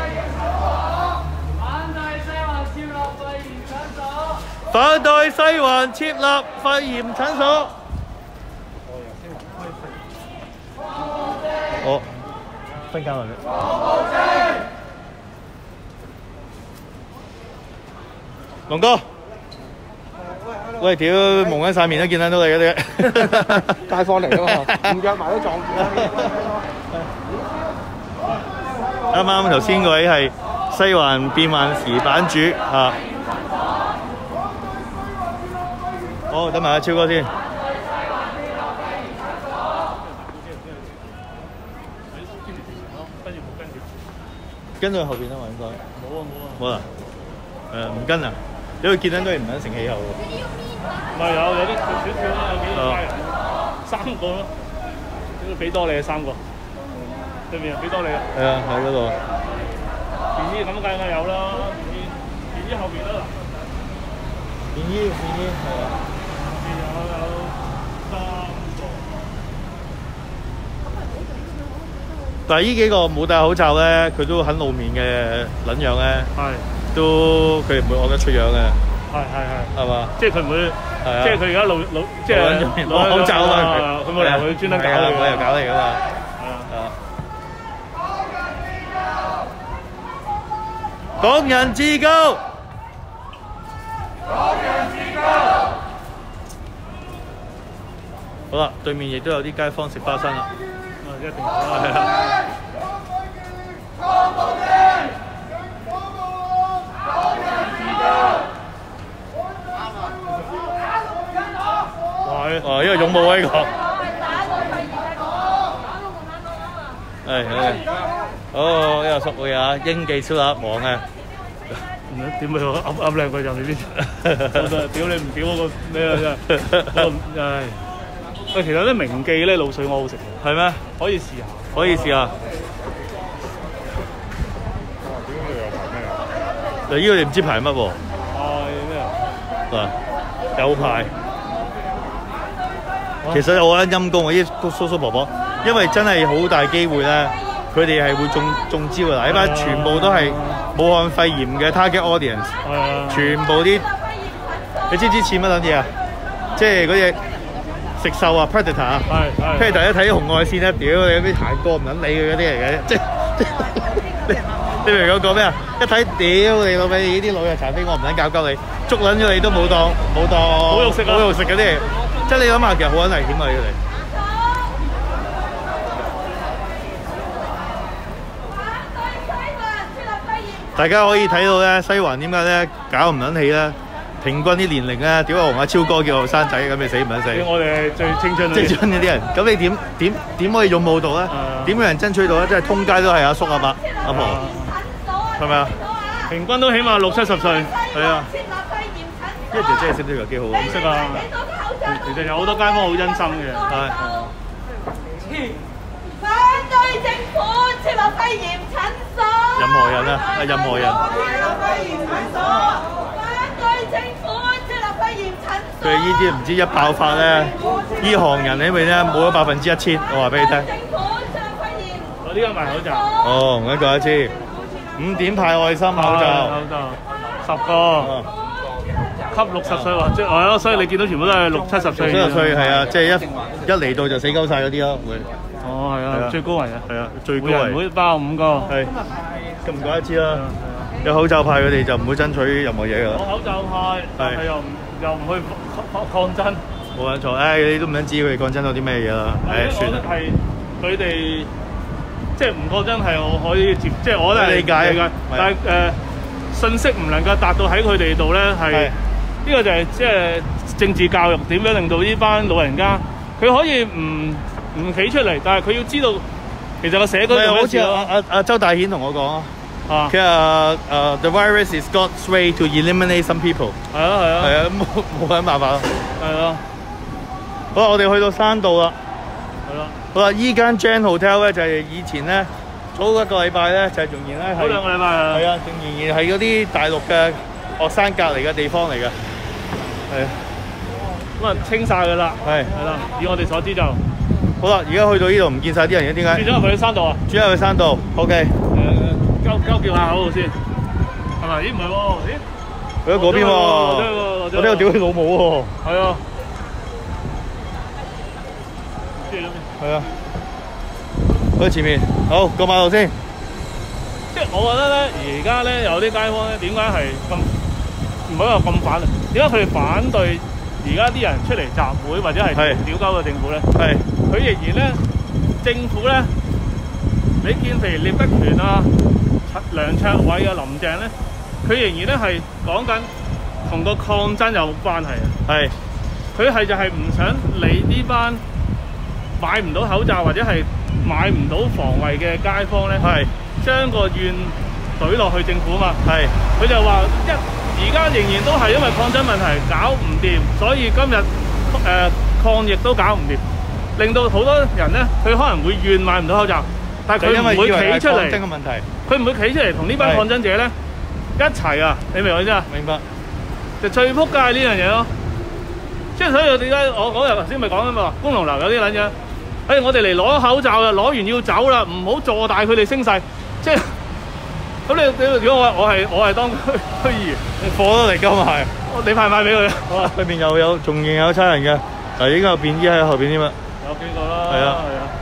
反對西環設立肺炎診所。好，分間落去。龍哥，喂，屌蒙緊曬面都見得到你嘅啲街坊嚟㗎嘛，唔約埋都撞住啦。 啱啱頭先嗰位係西環變幻時版主啊！好，等埋阿超哥先。跟到後邊啦嘛，應該。 冇啊冇啊。 冇啊。誒唔跟啊？你會見到都係唔肯成氣候喎。 唔係有有啲少少啦，有幾個家人，三個咯，應該俾多你啊三個。對面俾多你啊。 係啊，喺嗰度。 便衣咁梗係有啦，便衣便衣後邊啦。 便衣便衣係啊。 便有有三個。 但係呢幾個冇戴口罩咧，佢都肯露面嘅撚樣咧， 係都佢唔會惡得出樣嘅。 係係係。 係嘛？ 即係佢唔會，即係佢而家露露即係攞口罩啊！ 佢冇理由佢專登搞你， 冇理由搞你㗎嘛。 係啊。 港人自救， 港人自救。 好啦，對面亦都有啲街坊食花生啦。 啊，一定係啊！ 哇！哦，呢個勇武啊呢個。係係。哦，呢個叔會啊，英記超額王啊！ 點會噏噏兩句就未必？屌你唔屌我個咩啊真係！唉， 喂，其實咧明記咧滷水鵝好食嘅， 係咩？ 可以試下。 可以試下。嗱，呢個你唔知排乜喎？ 係咩？ 嗱，有排。其實我覺得陰公啊，啲叔叔婆婆，因為真係好大機會咧，佢哋係會中中招㗎啦。呢班全部都係武漢肺炎嘅 target audience，全部啲你知唔知似乜撚嘢啊？即係嗰隻食獸啊 predator 啊 ，predator 一睇啲紅外線咧，屌你有啲行過唔撚理佢嗰啲嚟嘅，即係你你明唔明我講咩啊？一睇屌你老味，呢啲老弱殘兵我唔撚搞鳩你，捉撚咗你都冇當冇當冇肉食冇肉食嗰啲。即係你諗下，其實好撚危險啊！呢個嚟。大家可以睇到咧，西環點解咧搞唔撚起咧？平均啲年齡咧，屌阿洪阿超哥叫後生仔，咁你死唔撚死？ 我哋係最青春青春嗰啲人，咁你點點點可以勇武到咧？點有人爭取到咧？即係通街都係阿叔阿伯阿婆，係咪啊？ 平均都起碼六七十歲。 係啊。呢條姐姐識唔識㗎？幾好啊！ 唔識啊！其實有好多街坊好殷心嘅。 係。 反對政府設立肺炎診所。 任何人啊，啊任何人。 設立肺炎診所。反對政府設立肺炎診所。 佢呢啲唔知一爆發咧，呢行人因為咧冇咗百分之一千，我話俾你聽。 政府設立肺炎。 我呢個賣口罩。 哦，一個一次。五點派愛心口罩。 口罩。十個。吸六十歲或者係咯，所以你見到全部都係六七十歲。 六七十歲係啊，即係一一嚟到就死鳩曬嗰啲咯，會。 哦，係啊，最高危啊， 係啊，最高危。 每人會包五個。 係。咁唔怪得知啦。有口罩派佢哋就唔會爭取任何嘢㗎啦。 有口罩派，但係又唔又唔去抗爭。 冇撚錯，誒你都唔想知佢哋抗爭到啲咩嘢啦。誒算啦。 係佢哋即係唔抗爭係我可以接，即係我都係理解理解，但係誒信息唔能夠達到喺佢哋度咧係。呢個就係即係政治教育點樣令到呢班老人家佢可以唔唔企出嚟，但係佢要知道其實個社區係好似阿阿阿周大顯同我講啊，佢話誒 the virus is God's way to eliminate some people。 係啊係啊。 係啊，冇冇緊辦法咯。 係啊。 好啦，我哋去到山道啦。 係啦。 好啦，依間 Jan Hotel 咧就係以前咧早一個禮拜咧就係仍然咧係。 早兩個禮拜係。 係啊，仲仍然係嗰啲大陸嘅學生隔離嘅地方嚟嘅。係啊， 咁啊清晒㗎啦， 係係啦。以我哋所知就好啦。而家去到呢度唔見晒啲人嘅，點解？ 轉咗入去山道啊？ 轉入去山道 ，OK。 誒，交交叫下口度先，係咪？咦，唔係喎，咦？ 去咗嗰邊喎，我呢度屌佢老母喎。 係啊。 係啊。去前面，好過馬路先。 即係我覺得咧，而家咧有啲街坊咧，點解係咁？唔好話咁反啊！點解佢哋反對而家啲人出嚟集會或者係屌鳩嘅政府咧？係佢仍然咧，政府咧，你見譬如聶德權啊、梁卓偉啊、林鄭咧，佢仍然咧係講緊同個抗爭有關係啊！係佢係就係唔想你呢班買唔到口罩或者係買唔到防衞嘅街坊咧，係將個怨懟落去政府嘛。係佢就話一。而家仍然都係因為抗爭問題搞唔掂，所以今日誒、呃、抗疫都搞唔掂，令到好多人咧，佢可能會怨買唔到口罩，但係佢唔會企出嚟。佢唔會企出嚟同呢班抗爭者咧一齊啊！你明我意思啊？明白。就最撲街呢樣嘢咯，即係所以點解我嗰日頭先咪講緊嘛？公龍樓有啲撚嘢，誒、哎、我哋嚟攞口罩啦，攞完要走啦，唔好坐大佢哋聲勢，即係。咁你你如果我我係我係當區區議員，你貨都嚟交埋，你派唔派俾佢啊？好啊，裏邊又有仲仍有差人嘅，嗱應該有便衣喺後邊添啊。有幾個啦？係啊係啊。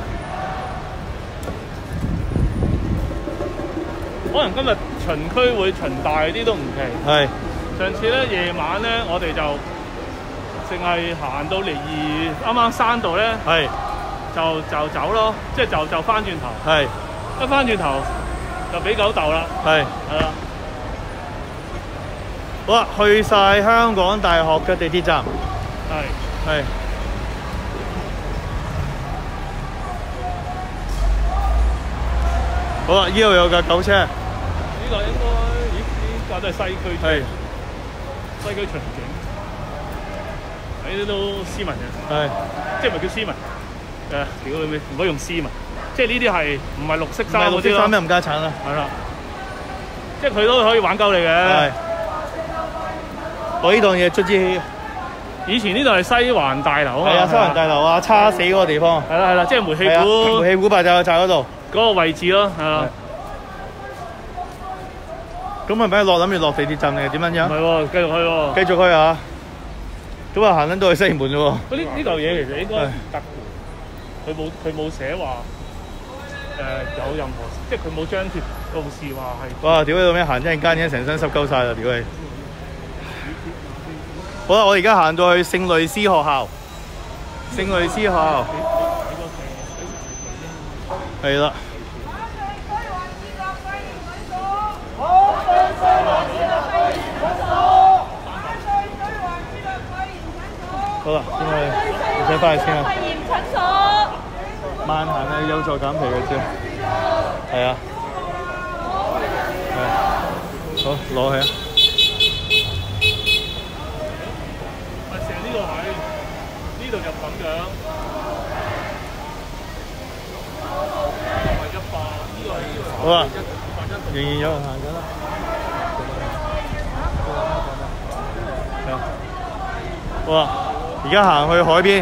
可能今日巡區會巡大啲都唔奇。係。上次咧夜晚咧，我哋就淨係行到嚟二啱啱山道咧，係就就走咯，即係就就翻轉頭。係。一翻轉頭。就俾狗竇啦，係係啦。好啦，去晒香港大學嘅地鐵站，係係。好啦，呢度有架狗車。呢個應該，咦？呢架都係西區，係西區巡警。誒， 呢啲都斯文嘅。 係， 即係咪叫斯文？誒，屌你咩？唔可以用斯文，即係呢啲係唔係綠色衫嗰啲咯？ 綠色衫咩唔家產啊？ 係啦，即係佢都可以玩鳩你嘅。係。 我呢檔嘢卒之， 以前呢度係西環大樓啊。 係啊，西環大樓啊，叉死嗰個地方。 係啦係啦，即係煤氣鼓。 煤氣鼓爆炸炸嗰度。 嗰個位置咯，係啦。 咁係咪落諗住落地鐵站定係點樣樣？ 唔係喎，繼續去喎。 繼續去啊！咁啊，行緊到去西門啫喎。 嗰啲呢嚿嘢其實應該得，佢冇佢冇寫話誒有任何，即係佢冇張貼告示話係。 哇！屌你老味行一陣間已經成身濕鳩晒啦！屌你！好啦，我而家行到去聖類斯學校，聖類斯學校係啦。好啦，先去，唔使翻去先啊。 肺炎診所。 慢行啊，有助減肥嘅啫。係啊。係。好，攞去啊。 咪成呢個位，呢度就咁樣。一百，呢個係呢個。 好啊。仍然有人行緊啦。係啊。好啊。而家行去海邊，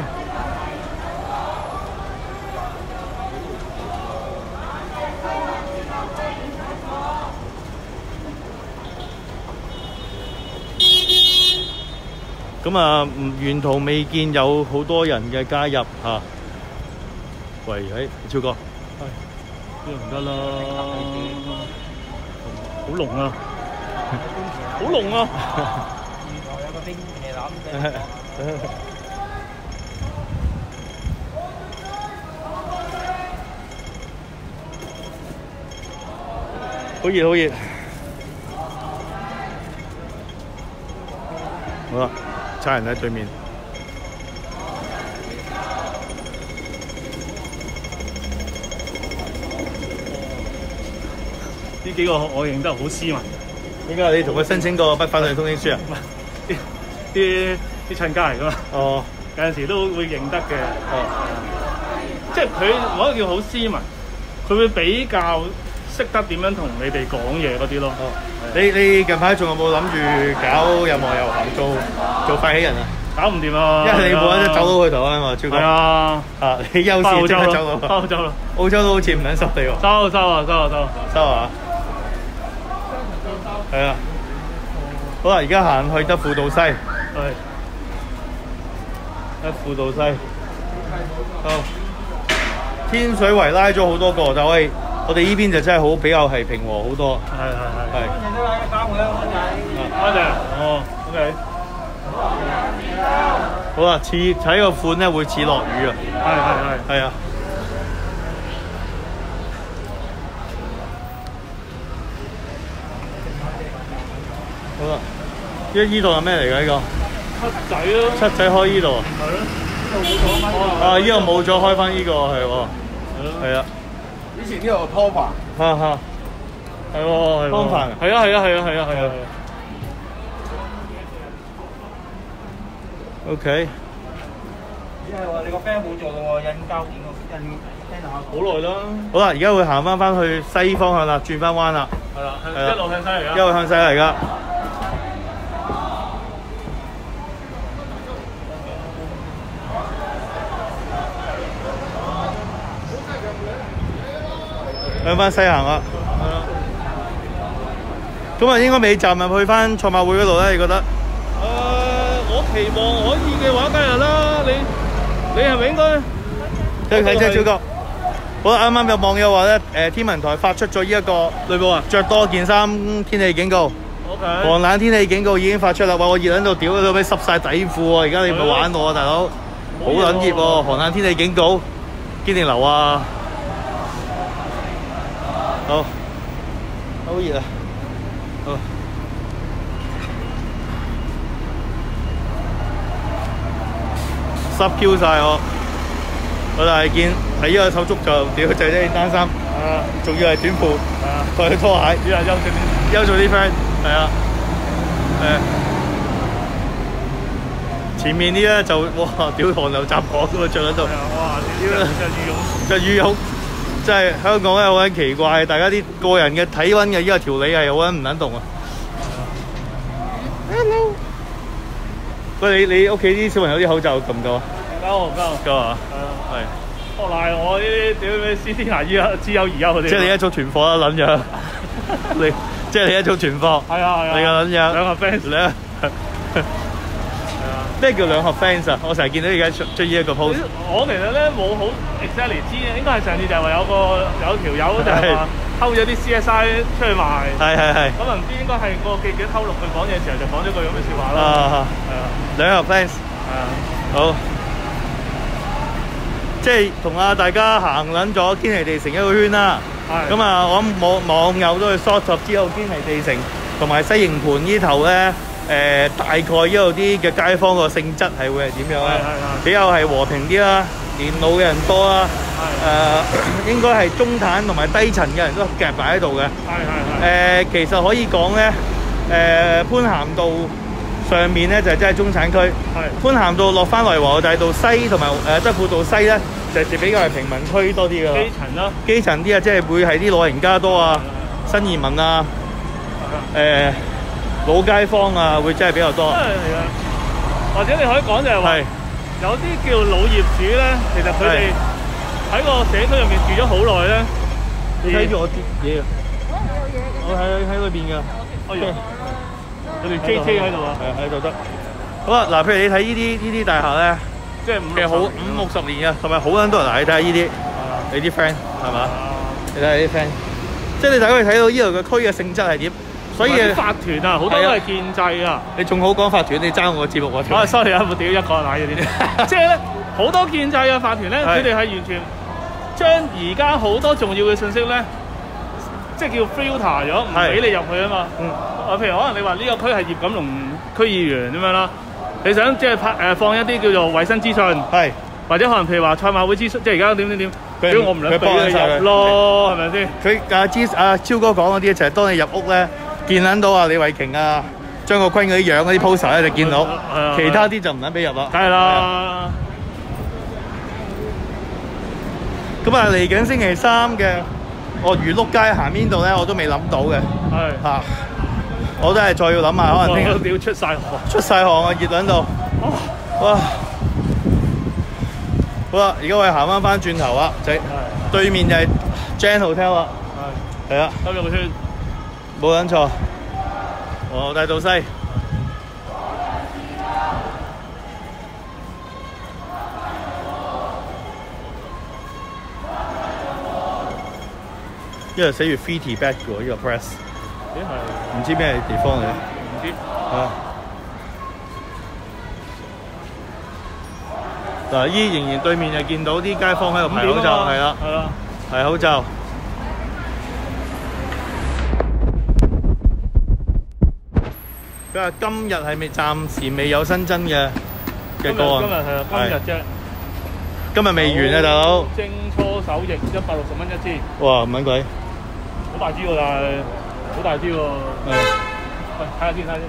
咁啊，沿途未見有好多人嘅加入嚇。喂，誒，超哥， 呢度唔得啦，好濃啊，好濃啊！有個冰淇淋。 好熱好熱，好啦，差人喺對面。 呢幾個我認得好斯文。 點解你同佢申請過不反對通知書啊？ 啲啲啲親家嚟噶嘛。哦。有陣時都會認得嘅。哦。即係佢我覺得叫好斯文，佢會比較識得點樣同你哋講嘢嗰啲咯。 哦。你你近排仲有冇諗住搞任何遊行做做發起人啊？ 搞唔掂啊！ 因為你冇得走到去台灣嘛，超哥。係啊。啊！ 你休時即刻走到。 澳洲咯。 澳洲都好似唔撚濕地喎。 收收啊收啊收。 收啊！係啊，好啦，而家行去德輔道西，係德輔道西，好，天水圍拉咗好多個，但係我哋我哋呢邊就真係好比較係平和好多，係係係係。多謝，哦 ，OK，好啦，似睇個款咧會似落雨啊，係係係，係啊。好啦，依依度係咩嚟㗎？呢個七仔咯， 七仔開依度啊？ 係咯， 啊！依個冇咗，開翻依個係喎，係啊。 以前呢度拖棚， 嚇嚇，係喎係喎，湯飯， 係啊係啊係啊係啊係啊。 OK。 即係話你個 friend 冇做嘅喎，印膠片個印印下好耐啦。 好啦，而家會行翻翻去西方向啦，轉翻彎啦。 係啦，一路向西嚟㗎。 一路向西嚟㗎。向翻西行啦。係啦。咁啊，應該尾站入去翻賽馬會嗰度咧？你覺得？誒， 我期望可以嘅話，梗係啦。你你係咪應該？ 對睇真，超哥。好啦，啱啱有網友話咧，誒天文台發出咗呢一個雷暴啊，着多件衫天氣警告。OK。寒冷天氣警告已經發出啦！哇，我熱喺度屌到俾濕晒底褲喎！而家你咪玩我啊，大佬！好撚熱喎！寒冷天氣警告，堅定流啊！好，好熱啊！好，濕 Q 晒我。我就係見睇呢個手足就屌就係呢件單衫，啊，仲要係短褲，啊，同對拖鞋， 依家休息啲， 休咗啲 friend，係啊，誒， 前面啲咧就哇屌汗流雜講咁啊着喺度。 哇！着羽絨， 着羽絨，真係香港咧好撚奇怪，大家啲個人嘅體温嘅呢個條理係好撚唔撚動啊。Hello。喂，你你屋企啲小朋友啲口罩夠唔夠啊？ 夠夠夠啊！ 係啊。 係。 學賴我呢啲屌咩 C T 牙醫啊、資優兒優嗰啲。 即係你一早囤貨啦，撚樣。你即係你一早囤貨。 係啊係啊。 你個撚樣。 兩個 fans 兩。咩叫兩盒 fans 啊？我成日見到而家出出呢一個 post。 我其實咧冇好 exactly 知，應該係上次就係話有個有條友就係話偷咗啲 C S I 出去賣。係係係。咁啊唔知應該係個記者偷錄佢講嘢嘅時候就講咗句咁嘅説話啦。啊係啊。 兩盒 fans。 係啊。 好。即係同啊大家行撚咗堅尼地城一個圈啦。係。咁啊，我諗網網友都去 sort 知道堅尼地城同埋西營盤呢頭咧。誒、呃、大概呢度啲嘅街坊個性質係會係點樣咧？比較係和平啲啦，年老嘅人多啦，誒、呃、應該係中產同埋低層嘅人都夾埋喺度嘅。係係係。誒其實可以講咧，誒、呃、潘咸道上面咧就係真係中產區。係。潘咸道落翻嚟皇后大道西同埋誒德輔道西咧，就係比較係平民區多啲㗎。基層咯。基層啲啊，即係會係啲老人家多啊，新移民啊，誒、呃。老街坊啊，會真係比較多。係啊，或者你可以講就係話，有啲叫老業主咧，其實佢哋喺個社區入面住咗好耐咧。你睇住我啲嘢啊！我喺喺裏邊㗎。我哋 J J 喺度啊。係喺度得。好啊，嗱，譬如你睇呢啲呢啲大廈咧，即係五六好五六十年啊，同埋好撚多人嗱，你睇下呢啲，你啲 friend 係嘛？你睇下啲 friend，即係你大家可以睇到呢度嘅區嘅性質係點。所以法團啊，好多都係建制啊！你仲好講法團，你爭我個節目喎。啊 ，sorry 啊，冇屌一個奶嗰啲。即係咧，好多建制嘅法團咧，佢哋係完全將而家好多重要嘅信息咧，即係叫 filter 咗，唔俾你入去啊嘛。嗯。啊，譬如可能你話呢個區係葉錦龍區議員咁樣啦，你想即係拍誒放一啲叫做衞生資訊，係或者可能譬如話賽馬會資訊，即係而家點點點。屌我唔想俾你入咯，係咪先？佢阿芝阿超哥講嗰啲就係當你入屋咧。見撚到啊李慧瓊啊張國坤嗰啲樣嗰啲 poster 咧就見到，其他啲就唔撚俾入啦。梗係啦。咁啊嚟緊星期三嘅我魚碌街行邊度咧我都未諗到嘅。係嚇，我都係再要諗下，可能聽日屌出曬汗，出曬汗啊熱撚到。哇！好啦，而家我哋行翻翻轉頭啊，仔對面就係 Jan Hotel 啦。係。係啊。收入圈。冇撚錯，皇后大道西。因為寫住 Fifty Back 嘅喎，呢個 press。咦係？唔知咩地方嚟？唔知。啊。嗱，依仍然對面就見到啲街坊喺度排口罩，係啦，係啦，排口罩。佢話今日係未暫時未有新增嘅嘅個案。今日係啊，今日啫。今日未完啊，大佬。精初手液一百六十蚊一支。哇，唔撚貴。好大支喎，但係好大支喎。係。喂，睇下先，睇下先。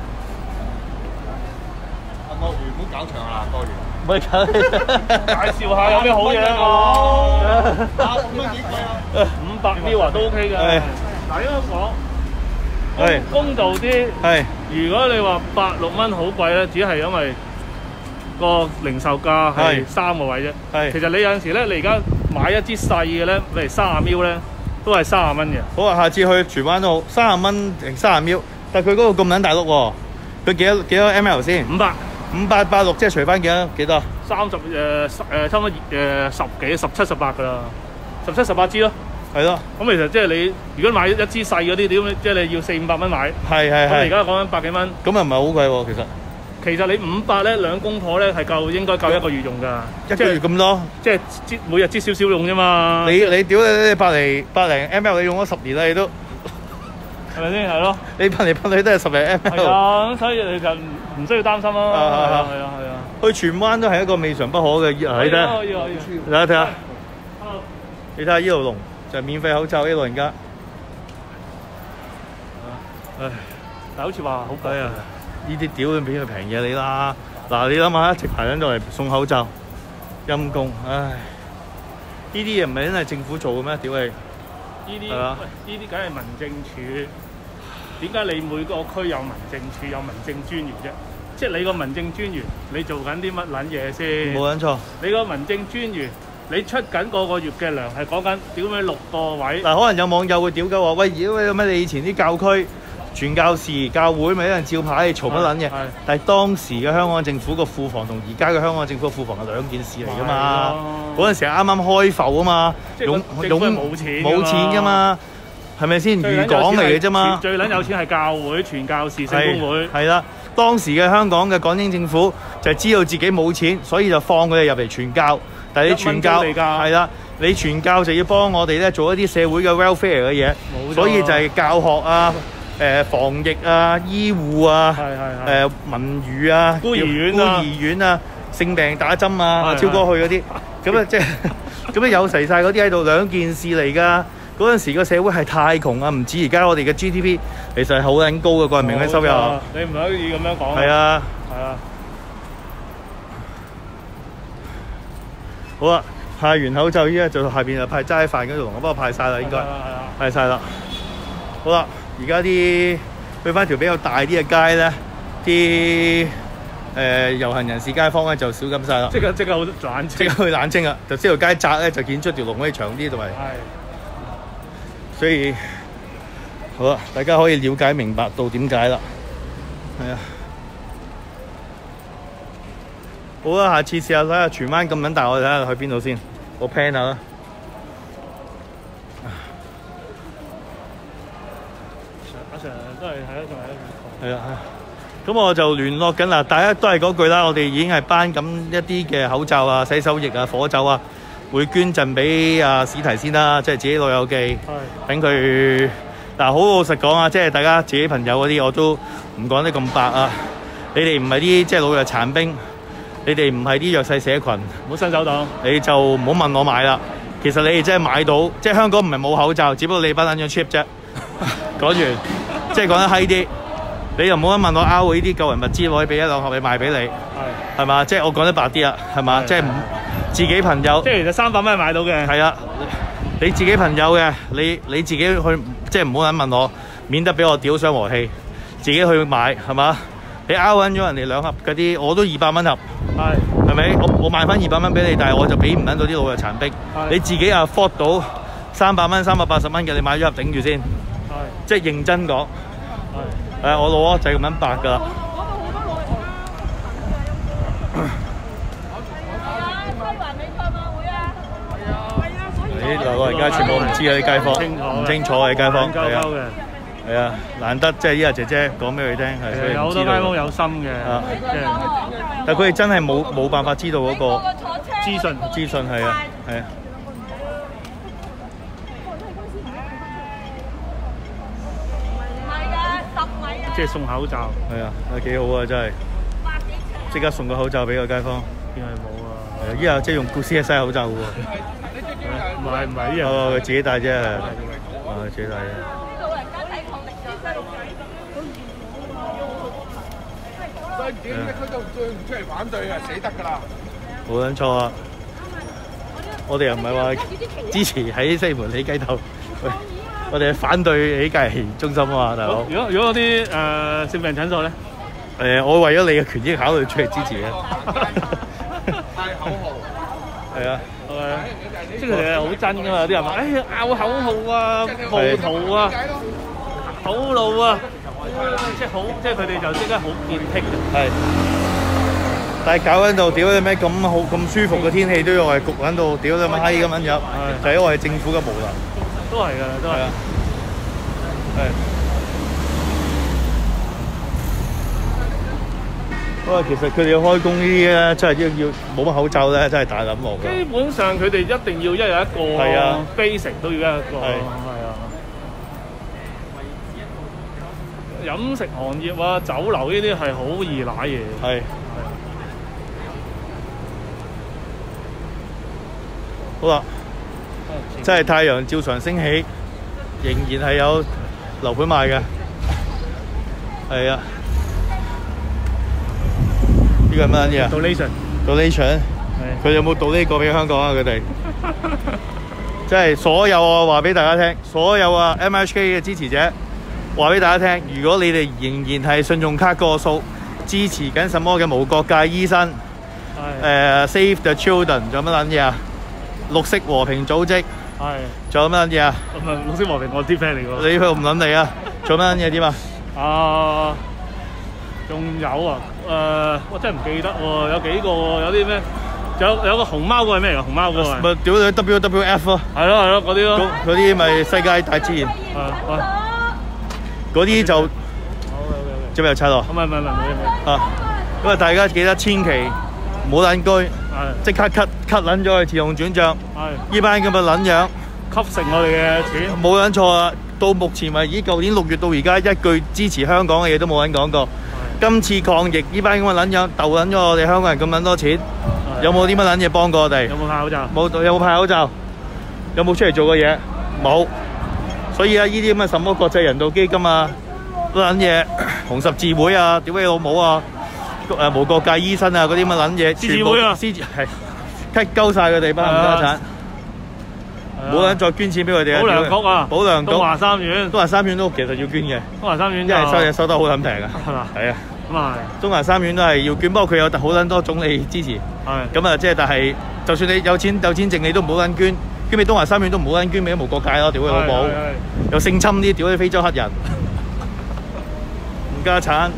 阿鱷魚唔好搞場啦，鱷魚。唔係搞。介紹下有咩好嘢啊？講。五蚊幾貴啊？五百秒啊，都 OK 嘅。係。嗱，應該講。係公道啲，係如果你話百六蚊好貴咧，只係因為個零售價係三個位啫。係其實你有陣時咧，你而家買一支細嘅咧，例如三十 ml 咧，都係三十蚊嘅。好啊，下次去荃灣都好，三十蚊定三十 ml，但係佢嗰個咁撚大碌喎，佢幾多幾多 ml 先？五百，五百八六，即係除翻幾多幾多？三十誒十誒差唔多誒十幾十七十八㗎啦，十七十八支咯。係咯，咁其實即係你如果買一支細嗰啲，點即係你要四五百蚊買。係係係。咁而家講緊百幾蚊。咁又唔係好貴喎，其實。其實你五百咧兩公婆咧係夠應該夠一個月用㗎。一個月咁多？即係支每日支少少用啫嘛。你你屌你百零百零 ml 你用咗十年啦，你都係咪先？係咯。你噴嚟噴去都係十零 ml。係啊，所以你就唔需要擔心咯。係啊係啊係啊。去荃灣都係一個未嘗不可嘅。你睇下。可以可以。你睇下。你睇下呢度龍。就係免費口罩啲老人家，唉！但好似話好貴啊！呢啲屌都俾佢平嘢你啦， 嗱，你諗下，一直排緊到嚟送口罩，陰公，唉！呢啲嘢唔係真係政府做嘅咩？屌你！ 呢啲呢啲梗係民政處。點解你每個區有民政處有民政專員啫？即係你個民政專員，你做緊啲乜撚嘢先？ 冇撚錯。你個民政專員，你出緊個個月嘅糧係講緊屌咩六個位？ 嗱，可能有網友會屌鳩話：喂，屌你咩？你以前啲教區傳教士、教會咪一人照牌，嘈乜撚嘢？但係當時嘅香港政府個庫房同而家嘅香港政府庫房係兩件事嚟㗎嘛。嗰陣時係啱啱開埠啊嘛， 擁擁冇錢冇錢㗎嘛。係咪先？漁港嚟嘅啫嘛， 最撚有錢係教會、傳教士、聖公會。 係啦，當時嘅香港嘅港英政府就係知道自己冇錢，所以就放佢哋入嚟傳教。但係你傳教係啦，你傳教就要幫我哋咧做一啲社會嘅 welfare 嘅嘢，所以就係教學啊、誒防疫啊、醫護啊、誒文娛啊、 孤兒院啊、 孤兒院啊、性病打針啊，超哥去嗰啲，咁啊即係咁啊有齊晒嗰啲喺度，兩件事嚟㗎。嗰陣時個社會係太窮啊，唔止而家我哋嘅 G D P 其實係好撚高嘅個人平均收入。 你唔可以咁樣講。 係啊， 係啊。 好啦，派完口罩依家就下邊就派齋飯嗰度，我幫我派晒啦，應該派晒啦。好啦，而家啲去翻條比較大啲嘅街咧，啲誒遊行人士街坊咧就少咁晒啦。 即刻即刻好冷清。 即刻去冷清啊！就知條街窄咧，就見出條龍可以長啲同埋。係。所以好啦，大家可以了解明白到點解啦。係啊，好啦，下次試下睇下荃灣咁撚大，我睇下去邊度先，我 plan 下啦。 阿 Sir 都係係啊，仲係係啊，咁我就聯絡緊啦。大家都係嗰句啦，我哋已經係頒緊一啲嘅口罩啊、洗手液啊、火酒啊。會捐贈俾阿史提先啦，即係自己老友記，等佢嗱好老實講啊，即係大家自己朋友嗰啲我都唔講得咁白啊。你哋唔係啲即係老弱殘兵，你哋唔係啲弱勢社群， 唔好伸手黨， 你就唔好問我買啦。其實你哋真係買到，即係香港唔係冇口罩，只不過你班撚樣 cheap 啫。講完，即係講得閪啲，你又唔好問我 out 呢啲救人物資，可以俾一兩盒你賣俾你，係係嘛？即係我講得白啲啊，係嘛？即係唔。自己朋友， 即係其實三百蚊買到嘅。 係啊，你自己朋友嘅，你你自己去，即係唔好撚問我，免得俾我屌傷和氣。自己去買係嘛？你拗緊咗人哋兩盒嗰啲，我都二百蚊盒，係係咪？我我賣翻二百蚊俾你，但係我就俾唔撚到啲老弱殘兵。你自己啊 afford 到三百蚊、三百八十蚊嘅，你買咗盒頂住先。係，即係認真講。係，誒我老就係咁樣白㗎啦。啲老人家全部唔知啊！啲街坊唔清楚啊！啲街坊係啊，係啊，難得即係依家姐姐講俾佢聽，係所以有好多街坊有心嘅，即係， 但係佢哋真係冇冇辦法知道嗰個資訊資訊係啊係啊。 即係送口罩， 係啊，係幾好啊！真係，即刻送個口罩俾個街坊。 邊係冇啊？ 係啊，依家即係用故事嘅西口罩嘅喎。 唔係唔係呢樣， 哦，佢自己帶啫，哦，佢自己帶啫。啲老人家抵抗力啲細路仔都好。所以點解佢就再唔出嚟反對啊？死得㗎啦！冇撚錯啊！我哋又唔係話支持喺西門起雞竇，喂，我哋係反對起隔離中心啊嘛，大佬。 如果如果嗰啲誒性病診所咧， 誒，我為咗你嘅權益考慮出嚟支持嘅。 嗌口號。 係啊。 即係佢哋係好真㗎嘛！有啲人話：誒拗口號啊、暴徒啊、口路啊，即係好，即係佢哋就即刻好健剔嘅。係。但係搞緊度，屌你咩咁好咁舒服嘅天氣都要係焗緊度，屌你媽閪咁樣入，就係因為政府嘅無能。都係㗎，都係。係。不過其實佢哋要開工呢啲咧，真係要要冇乜口罩咧，真係大諗落㗎。基本上佢哋一定要一日一個，係啊 ，basic 都要一個，係係啊。飲食行業啊、酒樓呢啲係好易賴嘢。係。好啦，真係太陽照常升起，仍然係有樓盤賣嘅。係啊。呢個係乜撚嘢啊 ？donation donation，佢有冇 donate過俾香港啊？佢哋即係所有啊，話俾大家聽，所有啊 M H K 嘅支持者話俾大家聽，如果你哋仍然係信用卡個數支持緊什麼嘅無國界醫生，誒 Save the Children， 仲有乜撚嘢啊？綠色和平組織，係，仲有乜撚嘢啊？咁啊，綠色和平我啲 friend 嚟㗎。你佢唔撚你啊？仲有乜撚嘢點啊？啊，仲有啊，誒，我真係唔記得喎，有幾個喎，有啲咩？有有個熊貓嗰個係咩嚟㗎？熊貓嗰個係咪屌你 W W F 咯？係咯係咯，嗰啲咯。嗰啲咪世界大自然。係。嗰啲就。好嘅好嘅。做咩又拆落？唔係唔係唔係冇嘢。啊，咁啊大家記得千祈唔好撚居，即刻 cut cut 撚咗佢自動轉帳。係。呢班咁嘅撚樣吸成我哋嘅錢。冇撚錯啊！到目前為止，舊年六月到而家一句支持香港嘅嘢都冇人講過。今次抗疫呢班咁嘅撚樣鬥撚咗我哋香港人咁撚多錢。有冇啲乜撚嘢幫過我哋？有冇派口罩？冇，有冇派口罩？有冇出嚟做過嘢？冇。所以啊，呢啲咁嘅什麼國際人道基金啊，乜撚嘢，紅十字會啊，屌你老母啊，誒無國界醫生啊，嗰啲乜撚嘢，獅子會啊，獅子係 cut 鳩曬佢哋班冚家產，冇人再捐錢俾佢哋啊！保良局啊，保良局，東華三院，東華三院都其實要捐嘅，東華三院因為收嘢收得好撚平啊，係嘛？係啊。咁啊係，東華三院都係要捐，不過佢有好撚多總理支持。係。咁啊，即係但係，就算你有錢有錢剩，你都唔好撚捐，捐俾東華三院都唔好撚捐俾無國界咯，屌佢老母！有性侵啲，屌啲非洲黑人，唔家產，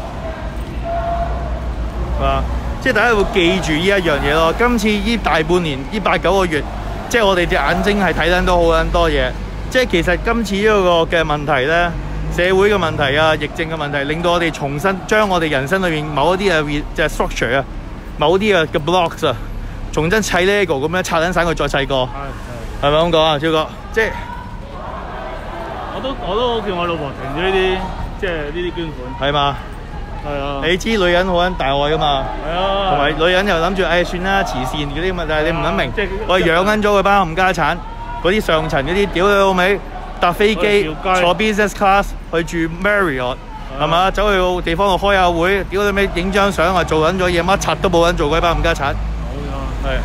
係嘛？即係大家會記住呢一樣嘢咯。今次呢大半年，呢八九個月，即係我哋隻眼睛係睇撚到好撚多嘢。即係其實今次呢個嘅問題咧。社會嘅問題啊，疫症嘅問題，令到我哋重新將我哋人生裏面某一啲嘅即係 structure 啊，某啲嘅嘅 blocks 啊，重新砌 Lego 咁樣拆緊散佢再砌過，係係咪咁講啊，超哥？即係我都我都叫我老婆停咗呢啲，即係呢啲捐款，係嘛？係啊！你知女人好撚大愛噶嘛？係啊！同埋女人又諗住誒算啦，慈善嗰啲咁啊，但係你唔諗明，我係養緊咗佢班冚家產，嗰啲上層嗰啲屌你老味。搭飛機坐 business class 去住 Marriott 係嘛？走去個地方度開下會，屌你咩影張相啊！做緊咗嘢，乜柒都冇人做嗰班冚家產。冇錯，係。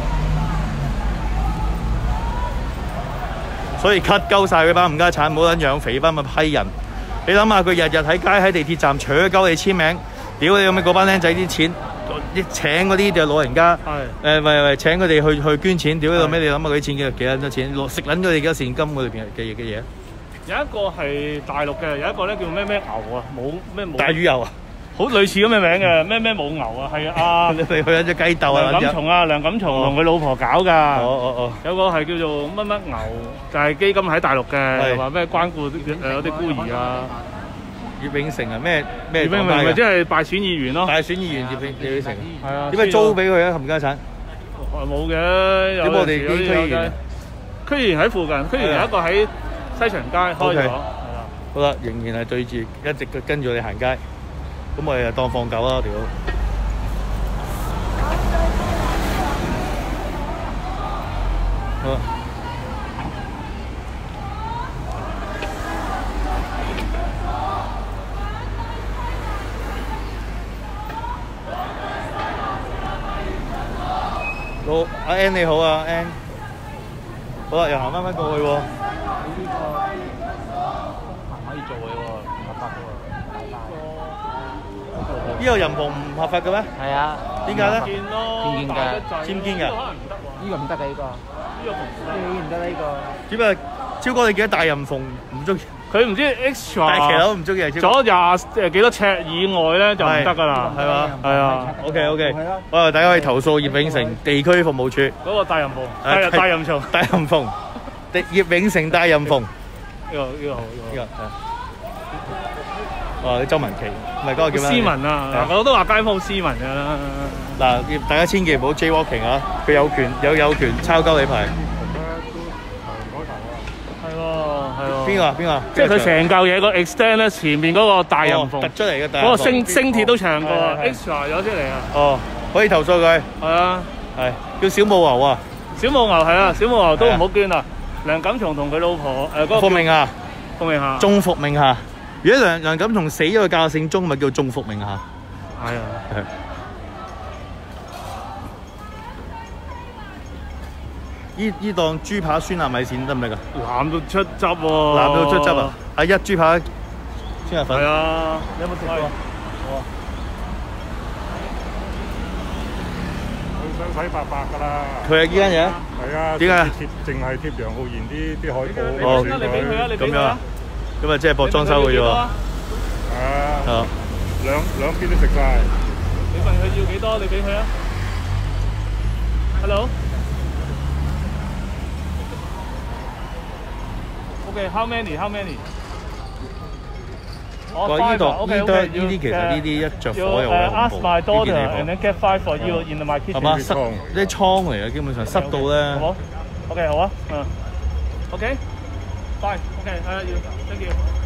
所以 cut 鳩曬嗰班冚家產，冇人養肥班咁批人。你諗下，佢日日喺街喺地鐵站取鳩你簽名，屌你咁咩嗰班僆仔啲錢，請嗰啲就老人家，誒喂喂請佢哋去去捐錢，屌你老咩？你諗下嗰啲錢幾幾撚多錢？食撚咗你幾多現金嗰裏邊嘅嘅嘢？有一個係大陸嘅，有一個咧叫咩咩牛啊，冇咩冇。大魚油啊，好類似咁嘅名嘅，咩咩冇牛啊，係啊。你去緊隻雞竇啊？梁錦松啊，梁錦松同佢老婆搞㗎。哦哦哦。有個係叫做乜乜牛，就係基金喺大陸嘅，話咩關顧誒有啲孤兒啊。葉永成啊，咩咩？葉永成咪即係敗選議員咯。敗選議員葉永葉永成。係啊。點解租俾佢啊？冚家產？冇嘅。點解我哋啲區議員？區議員喺附近，區議員有一個喺西長街開咗。係啦。好啦，仍然係對住一直跟住你行街，咁我哋就當放狗啦，屌！好。好，阿 Ann 你好啊 ，Ann。好啦，又行翻翻過去喎。呢個可以做嘅喎，唔合法嘅喎。呢個人篷唔合法嘅咩？係啊。點解咧？見咯。見見㗎。簽堅㗎。呢個唔得嘅呢個。呢個唔得呢個。點解？超哥你記得大人篷唔中意？佢唔知 extra 大騎樓唔中意係咗廿誒幾多尺以外咧就唔得㗎啦，係嘛？係啊。OK OK。我大家可以投訴葉永成地區服務處嗰個大人篷，係啊大人篷，大人篷，葉永成大人篷。呢個呢個好呢個係。哦，周文琪，唔係嗰個叫咩？斯文啊！我都話街坊好斯文㗎啦。嗱，大家千祈唔好 jaywalking 啊！佢有權有有權抄鳩你牌。邊個啊？邊個？即係佢成嚿嘢個 extend 咧，前面嗰個大人篷突出嚟嘅大人篷，嗰個星星鐵都長過 extra 咗出嚟啊！哦，可以投訴佢。係啊，係叫小母牛啊！小母牛係啊，小母牛都唔好捐啊！梁錦松同佢老婆誒嗰個。伏明霞，伏明霞，鐘伏明霞。如果梁梁錦松死咗，個教姓鐘，咪叫鐘伏明霞。係啊，係。 依依檔豬扒酸辣米線得唔得㗎？ 藍到出汁喎！ 藍到出汁啊！啊一豬扒酸辣粉。 係啊， 你有冇食過？我佢想洗白白㗎啦。 佢係呢間嘢？ 係啊。 點解啊？ 貼淨係貼楊浩然啲啲海報。 哦， 你俾佢啊！你俾佢啊！ 咁啊，即係博裝修嘅啫喎。 係啊。兩兩邊都食晒。 你問佢要幾多？你俾佢啊 ！Hello。Okay, how many? How many? 哇！呢度呢度呢啲其實呢啲一着火又好恐怖。呢件地方。係嘛？濕啲倉嚟嘅，基本上濕到咧。 好 ，OK 好啊，嗯 ，OK，快 ，OK，係啊，要 ，thank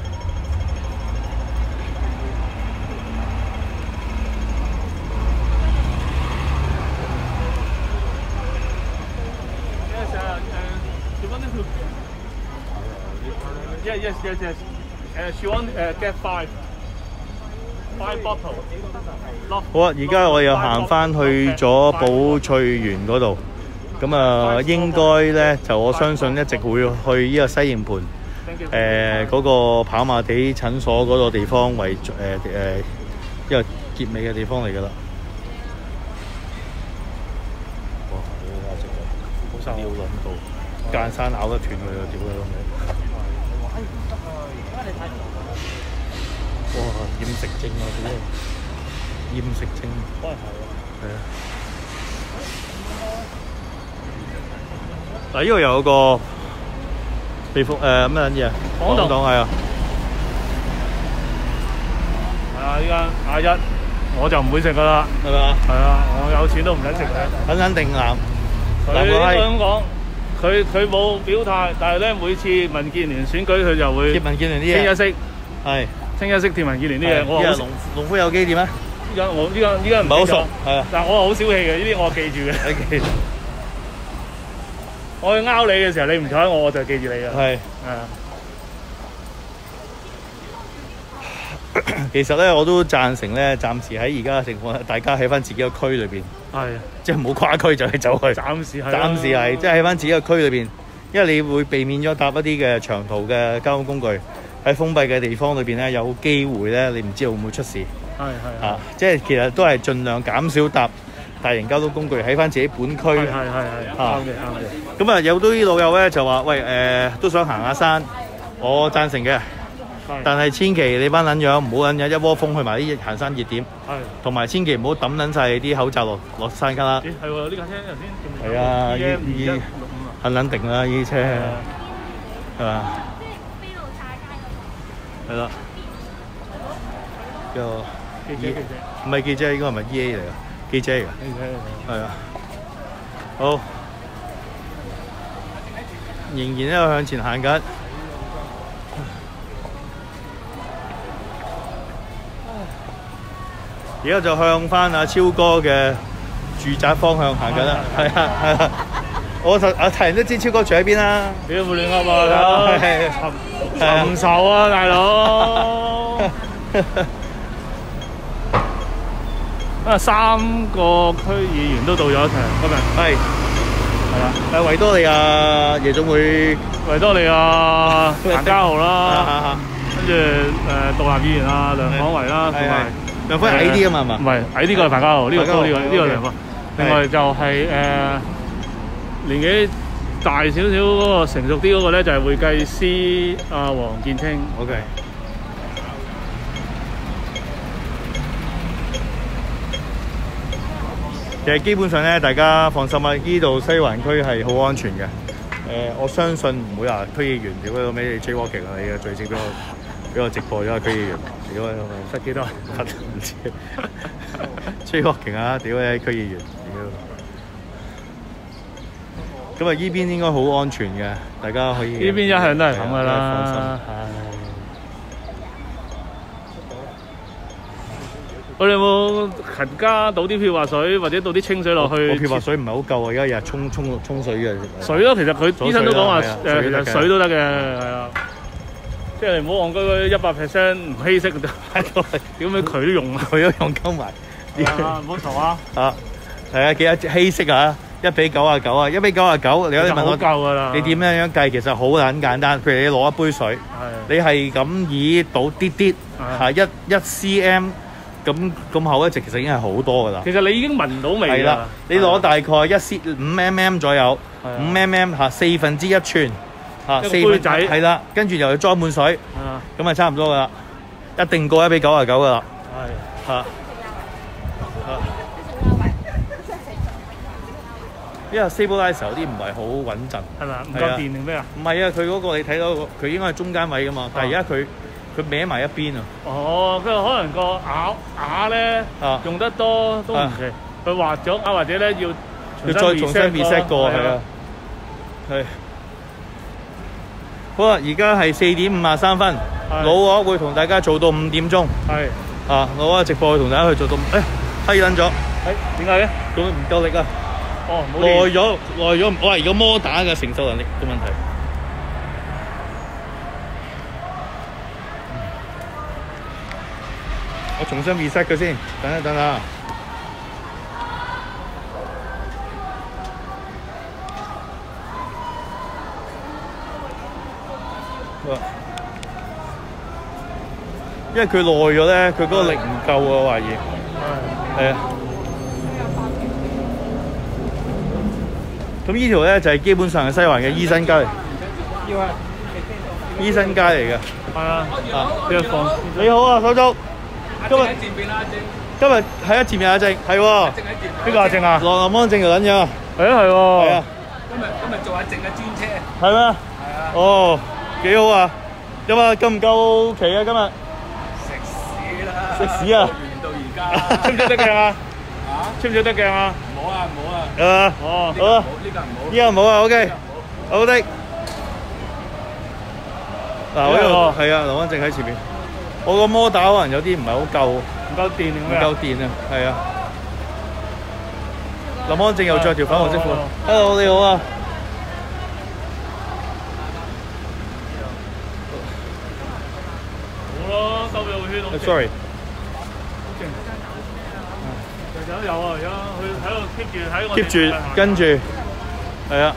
you。Yes, yes, yes, yes. Uh, she want uh, get five, five bottle. 好啊！而家我又行翻去咗寶翠園嗰度，咁啊應該咧就我相信一直會去呢個西營盤誒嗰個跑馬地診所嗰個地方為誒誒一個結尾嘅地方嚟㗎啦。哇！好壓直啊！好生要諗到間山咬得斷佢啊！屌你老味！哇！厭食症啊！屌！厭食症，可能係喎。係啊。嗱，呢度有個地方誒咩撚嘢？廣東係啊。 係啊！依間亞一我就唔會食噶啦， 係咪啊？ 係啊！我有錢都唔使食嘅。 肯肯定男。 佢應該咁講，佢佢冇表態，但係咧每次民建聯選舉佢就會貼民建聯啲嘢。清一色係清一色貼民建聯啲嘢。我話龍龍虎有機點啊？ 依家我依家依家唔係好熟，係啊， 但係我係好小氣嘅，呢啲我記住嘅。 你記住。 我去拗你嘅時候，你唔睬我，我就記住你㗎。 係。 係啊。 其實咧，我都贊成咧，暫時喺而家嘅情況，大家喺翻自己個區裏邊。 係。 即係唔好跨區就去走去。 暫時係。 暫時係，即係喺翻自己個區裏邊，因為你會避免咗搭一啲嘅長途嘅交通工具，喺封閉嘅地方裏邊咧，有機會咧，你唔知道會唔會出事。 係係啊，即係其實都係盡量減少搭大型交通工具喺翻自己本區。 係係係啱嘅啱嘅。 咁啊，有啲老友咧就話：喂誒、呃，都想行下山，我贊成嘅。但係千祈你班撚樣唔好撚樣一窩蜂去埋啲行山熱點。係。同埋千祈唔好抌撚晒啲口罩落落山㗎啦。 咦係喎，呢架車頭先。 係啊，依依肯撚定啦，依啲車係嘛？係啦。個。記者，唔係記者，應該係咪 E A 嚟㗎？記者嚟㗎。記者嚟㗎。係啊。好，仍然喺度向前行緊。而家就向翻阿超哥嘅住宅方向行緊啦。係啊，係啊。我實啊，大人都知超哥住喺邊啦。 你都冇亂噏啊！尋尋仇啊，大佬！啊，三個區議員都到咗場今日， 係係啊，誒維多利亞夜總會、 維多利亞彭家豪啦，跟住誒獨立議員啊梁晃維啦，同埋梁晃維矮啲啊嘛，係嘛？ 唔係矮啲個係彭家豪，呢個高呢個呢個梁晃。另外就係誒年紀大少少嗰個成熟啲嗰個咧，就係會計師阿黃建清。 OK。其實基本上咧，大家放心啊！呢度西環區係好安全嘅。誒、呃，我相信唔會話區議員屌你老味 J-Walking 啊！你嘅最直俾我俾我直播咗個區議員，屌你老味失幾多？失唔知 J-Walking 啊！屌你區議員，屌！咁啊，依邊應該好安全嘅，大家可以。 呢邊一向都係咁噶啦， 放心。 我哋有冇勤加倒啲漂白水，或者倒啲清水落去？ 我漂白水唔係好夠啊！而家日日沖沖沖水嘅。 水咯，其實佢醫生都講話誒，其實水都得嘅，係啊。即係你唔好戇居居一百 percent 唔稀釋就喺度，點解佢都用啊？ 佢都用鳩埋。 啊，唔好嘈啊！ 啊，係啊，記得稀釋啊！ 一比九啊九啊，一比九啊九。你有啲問我夠㗎啦， 你點樣樣計？其實好撚簡單。譬如你攞一杯水，你係咁以倒啲啲係一一 cm 咁咁厚一直，其實已經係好多㗎啦。 其實你已經聞到味係啦，你攞大概一 c 五 mm 左右，五 mm 嚇四分之一寸嚇四分仔係啦，跟住又要裝滿水，咁啊差唔多㗎啦，一定過一比九啊九㗎啦。係嚇。因為 stabilizer 有啲唔係好穩陣，係咪？唔夠電定咩啊？唔係啊，佢嗰個你睇到佢應該係中間位㗎嘛，但係而家佢佢歪埋一邊啊。哦，跟住可能個瓦瓦咧用得多都唔奇，佢滑咗啊，或者咧要要再重新 reset 過係啊。係。好啦，而家係四點五啊三分，老我會同大家做到五點鐘。係。啊，老我直播會同大家去做到，誒，閪撚咗。誒，點解嘅？咁唔夠力啊！哦，耐咗，耐咗，我係而家摩打嘅承受能力嘅問題。我重新 reset 佢先，等一等啊。因為佢耐咗咧，佢嗰個力唔夠啊，我懷疑。係。係啊。咁呢條咧就係基本上係西環嘅醫生街，醫生街嚟嘅。係啊，啊，你好啊，手足。今日今日喺一前面阿正，係喎。邊個阿正啊？羅林安正就撚樣。係啊，係喎。係啊。今日今日做阿正嘅專車。係咩？係啊。哦，幾好啊！有冇夠唔夠期啊？今日？食屎啦！食屎啊！完到而家。出唔出得鏡啊？嚇？出唔出得鏡啊？冇啊冇啊！啊哦好啊，呢個唔好，呢個唔好啊 ，OK，好的。嗱，我呢個係啊，劉安正喺前面。我個摩打可能有啲唔係好夠，唔夠電定咩？唔夠電啊，係啊。林安正又着條粉紅色褲。Hello， 你好啊。好咯，收咗個圈好。Sorry。有有啊，而家佢喺度 keep 住喺我 keep 住跟住，係啊。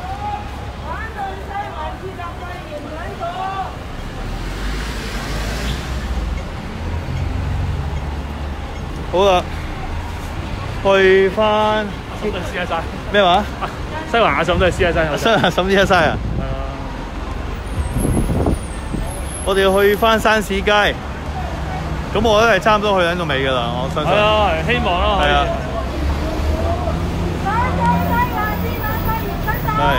好啦，去翻都係C S I咩話？西環亞嬸都係C S I，西環亞嬸C S I啊。係啊。我哋要去翻山市街。咁我覺得係差唔多去緊到尾㗎啦，我相信。係啊，係希望咯。係啊。係。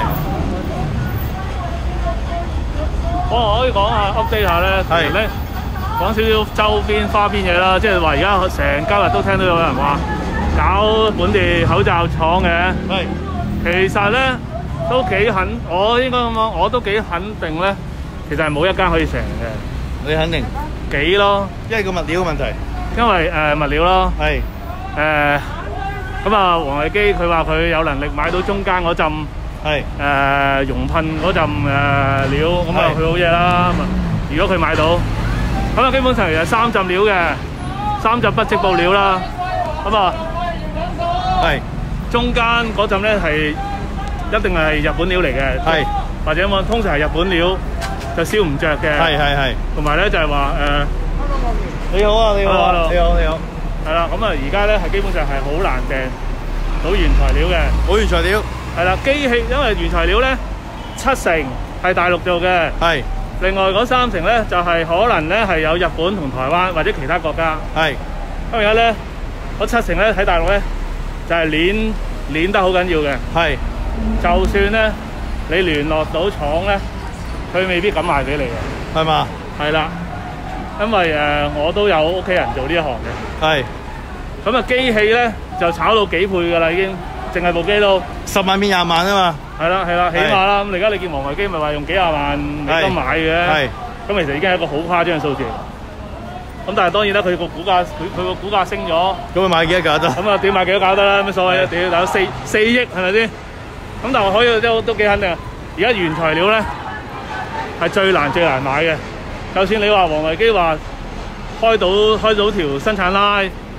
我可以講下 update 下咧，其實咧講少少周邊花邊嘢啦，即係話而家成今日都聽到有人話搞本地口罩廠嘅。係。其實咧都幾肯，我應該咁講，我都幾肯定咧，其實係冇一間可以成嘅。你肯定？幾咯，因為個物料嘅問題。因為誒、呃、物料咯。係。誒咁啊，黃維基佢話佢有能力買到中間嗰陣係誒熔噴嗰陣誒料，咁啊佢好嘢啦。如果佢買到，咁啊基本上其實三浸料嘅，三浸不織布料啦。咁啊係中間嗰陣咧係一定係日本料嚟嘅，係或者我通常係日本料。就燒唔着嘅，係係係，同埋咧就係話誒，你好啊，你好啊，你好你好，係啦，咁啊而家咧係基本上係好難訂到原材料嘅，冇原材料，係啦，機器因為原材料咧七成係大陸做嘅，係，另外嗰三成咧就係可能咧係有日本同台灣或者其他國家，係，咁而家咧嗰七成咧喺大陸咧就係攣攣得好緊要嘅，係，就算咧你聯絡到廠咧。佢未必敢賣俾你嘅，係嘛？係啦，因為誒、呃、我都有屋企人做呢一行嘅，係。咁啊機器咧就炒到幾倍㗎啦，已經，淨係部機都十萬變廿萬啊嘛。係啦係啦，起碼啦。咁而家你見黃維基咪話用幾廿萬美金買嘅，係。咁其實已經係一個好誇張嘅數字。咁但係當然啦，佢個股價佢佢個股價升咗，咁佢買幾多搞得？咁啊點買幾多搞得啦？乜所謂啊？屌，大佬四四億係咪先？咁但係我可以都都幾肯定啊！而家原材料咧。係最難最難買嘅，就算你話黃維基話開到開到條生產拉，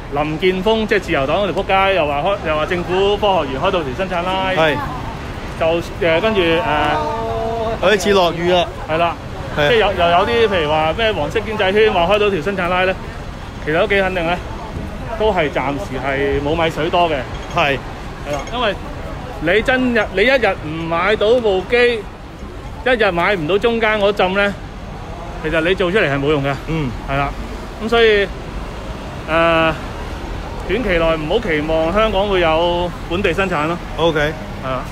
林健鋒即係自由黨嗰條撲街，又話開又話政府科學園開到條生產拉， 係就誒跟住誒開始落雨啦， 係啦，即係係有又有啲譬如話咩黃色經濟圈話開到條生產拉咧，其實都幾肯定咧，都係暫時係冇米水多嘅， 係係啦，因為你真日你一日唔買到部機，一日買唔到中間嗰浸咧，其實你做出嚟係冇用嘅， 嗯係啦，咁所以誒。呃短期內唔好期望香港會有本地生產咯。 OK， 係啊。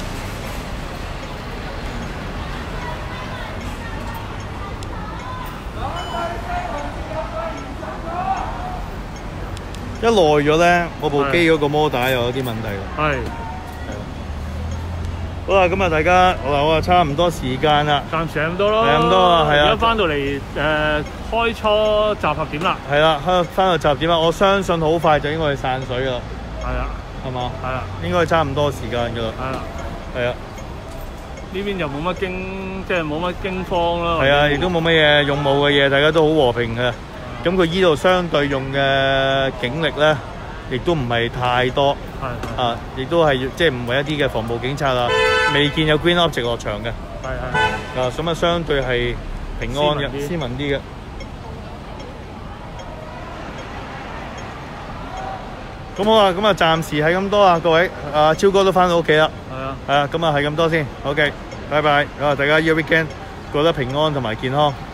一耐咗咧，我部機嗰個摩打又有啲問題啦。 係。 好啦，咁啊，大家好啦，我話差唔多時間啦， 暫時係咁多咯。 係咁多啊，係啊。 而家翻到嚟誒開初集合點啦。 係啦，翻翻到集合點啦，我相信好快就應該會散水噶啦。 係啊。 係嘛？ 係啊。 應該差唔多時間噶啦。 係啊。 係啊。 呢邊就冇乜驚，即係冇乜驚慌咯。 係啊，亦都冇乜嘢用武嘅嘢，大家都好和平嘅。咁佢依度相對用嘅警力咧，亦都唔係太多。係。啊，亦都係即係唔係一啲嘅防暴警察啦。未見有 green object 落場嘅， 係係啊，咁啊相對係平安嘅，斯文啲嘅。咁好啊，咁啊暫時係咁多啊，各位，啊超哥都翻到屋企啦， 係啊， 係啊，咁啊係咁多先 ，OK，拜拜，啊大家呢個 weekend 過得平安同埋健康。